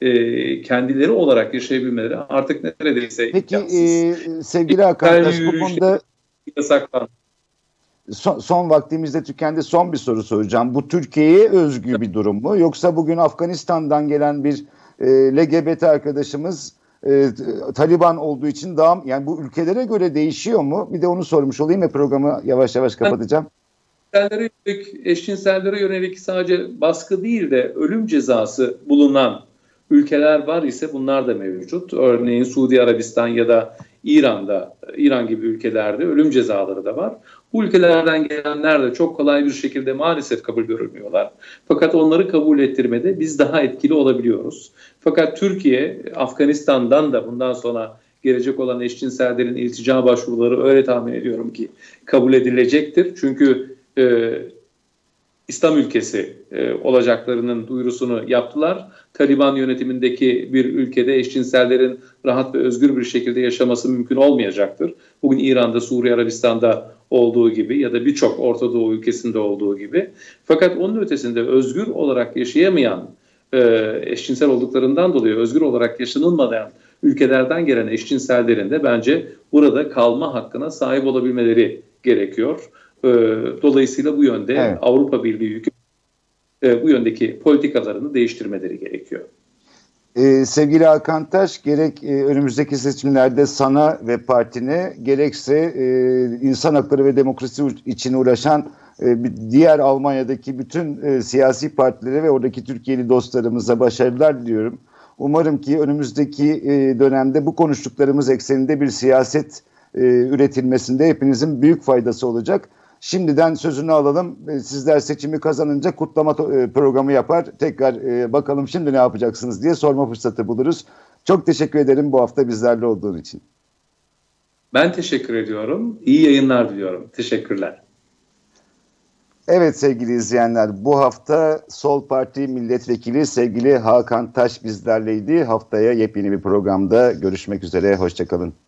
e, kendileri olarak yaşayabilmeleri artık neredeyse Peki e, sevgili Hakan Taş, bu konuda yasaklandı. Son, son vaktimizde tükendi, son bir soru soracağım. Bu Türkiye'ye özgü bir durum mu? Yoksa bugün Afganistan'dan gelen bir e, L G B T arkadaşımız e, Taliban olduğu için daha, yani bu ülkelere göre değişiyor mu? Bir de onu sormuş olayım ve programı yavaş yavaş kapatacağım. Eşcinsellere yönelik, eşcinsellere yönelik sadece baskı değil de ölüm cezası bulunan ülkeler var ise bunlar da mevcut. Örneğin Suudi Arabistan ya da İran'da, İran gibi ülkelerde ölüm cezaları da var. Bu ülkelerden gelenler de çok kolay bir şekilde maalesef kabul görülmüyorlar. Fakat onları kabul ettirmede biz daha etkili olabiliyoruz. Fakat Türkiye, Afganistan'dan da bundan sonra gelecek olan eşcinsellerin iltica başvuruları öyle tahmin ediyorum ki kabul edilecektir. Çünkü e, İslam ülkesi e, olacaklarının duyurusunu yaptılar. Taliban yönetimindeki bir ülkede eşcinsellerin rahat ve özgür bir şekilde yaşaması mümkün olmayacaktır. Bugün İran'da, Suriye Arabistan'da olduğu gibi ya da birçok Orta Doğu ülkesinde olduğu gibi. Fakat onun ötesinde özgür olarak yaşayamayan, e, eşcinsel olduklarından dolayı özgür olarak yaşanılmayan ülkelerden gelen eşcinsellerin de bence burada kalma hakkına sahip olabilmeleri gerekiyor. E, dolayısıyla bu yönde evet. Avrupa Birliği hükümeti e, bu yöndeki politikalarını değiştirmeleri gerekiyor. Ee, sevgili Hakan Taş, gerek e, önümüzdeki seçimlerde sana ve partine, gerekse e, insan hakları ve demokrasi için uğraşan e, diğer Almanya'daki bütün e, siyasi partilere ve oradaki Türkiye'li dostlarımıza başarılar diliyorum. Umarım ki önümüzdeki e, dönemde bu konuştuklarımız ekseninde bir siyaset e, üretilmesinde hepinizin büyük faydası olacak. Şimdiden sözünü alalım. E, sizler seçimi kazanınca kutlama e, programı yapar. Tekrar e, bakalım şimdi ne yapacaksınız diye sorma fırsatı buluruz. Çok teşekkür ederim bu hafta bizlerle olduğun için. Ben teşekkür ediyorum. İyi yayınlar diliyorum. Teşekkürler. Evet sevgili izleyenler, bu hafta Sol Parti Milletvekili sevgili Hakan Taş bizlerleydi. Haftaya yepyeni bir programda görüşmek üzere. Hoşça kalın.